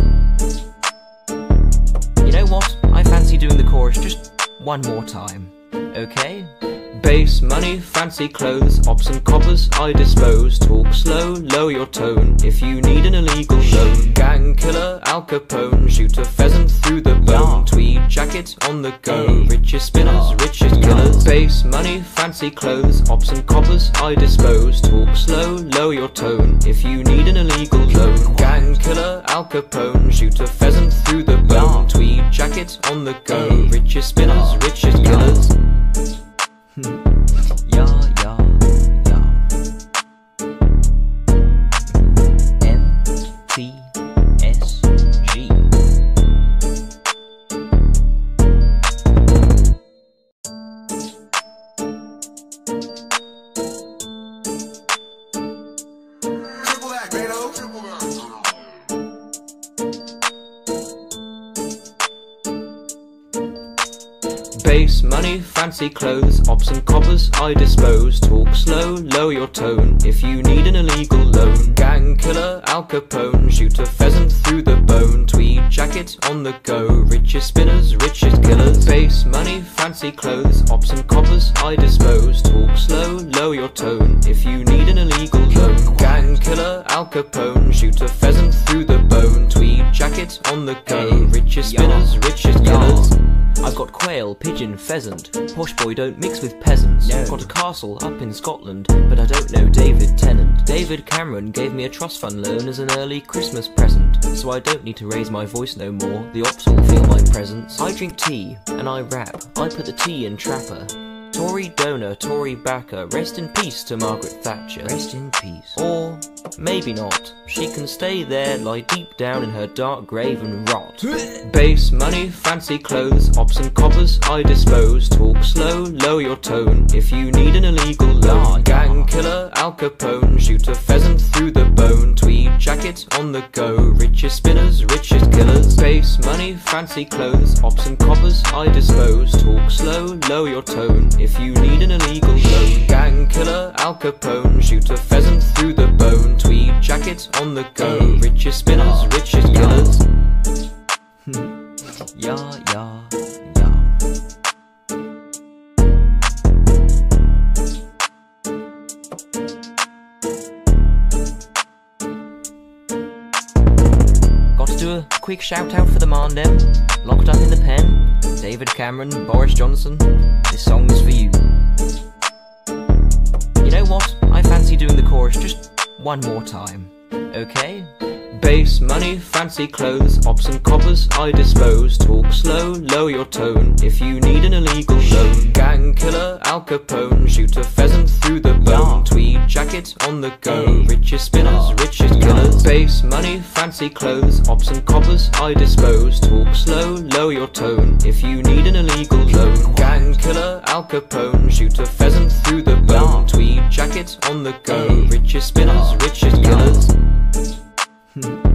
You know what? I fancy doing the chorus just one more time, okay? Base money, fancy clothes, ops and coppers I dispose. Talk slow, lower your tone if you need an illegal loan. Gang killer, Al Capone, shoot a pheasant through the bone. Tweed jacket on the go. Richest spinners, richest killers. Base money, fancy clothes, ops and coppers I dispose. Talk slow, lower your tone if you need an illegal loan. Gang killer, Al Capone, shoot a pheasant through the bone. Tweed jacket on the go. Richest spinners, richest killers. Ya, ya, ya. M T S G. Triple that, Beto. Triple that. Base money, fancy clothes, ops and coppers I dispose. Talk slow, lower your tone if you need an illegal loan. Gang killer, Al Capone, shoot a pheasant through the bone. Tweed jacket on the go. Richest spinners, richest killers. Base money, fancy clothes, ops and coppers I dispose. Talk slow, lower your tone if you need an illegal loan. Gang killer, Al Capone, shoot a pheasant through the bone. Tweed jacket on the go. Richest spinners, richest killers. I've got quail, pigeon, pheasant. Posh boy don't mix with peasants. No. Got a castle up in Scotland, but I don't know David Tennant. David Cameron gave me a trust fund loan as an early Christmas present, so I don't need to raise my voice no more. The ops will feel my presence. I drink tea and I rap. I put the tea in Trapper. Tory donor, Tory backer. Rest in peace to Margaret Thatcher. Rest in peace. Or maybe not. She can stay there, lie deep down in her dark grave and rot. Base money, fancy clothes, ops and coppers I dispose. Talk slow, lower your tone if you need an illegal loan. Gang killer, Al Capone, shoot a pheasant through the bone. Tweed jacket on the go. Richest spinners, richest killers. Base money, fancy clothes, ops and coppers I dispose. Talk slow, lower your tone if you need an illegal loan. Gang killer, Al Capone, shoot a pheasant through the bone. Tweed jacket on the go. Richest spinners, richest killers. Ya, ya, ya. Got to do a quick shout out for the Mandem, locked up in the pen. David Cameron, Boris Johnson, this song's for you. You know what? I fancy doing the chorus just one more time, okay? Base money, fancy clothes, ops and coppers I dispose. Talk slow, lower your tone if you need an illegal loan. Gang killer, Al Capone, shoot a pheasant through the bone. Tweed jacket on the go. Richest spinners, richest killers. Base money, fancy clothes, ops and coppers I dispose. Talk slow, lower your tone if you need an illegal loan. Gang killer, Al Capone, shoot a pheasant through the bone. Tweed jacket on the go. Richest spinners, richest killers.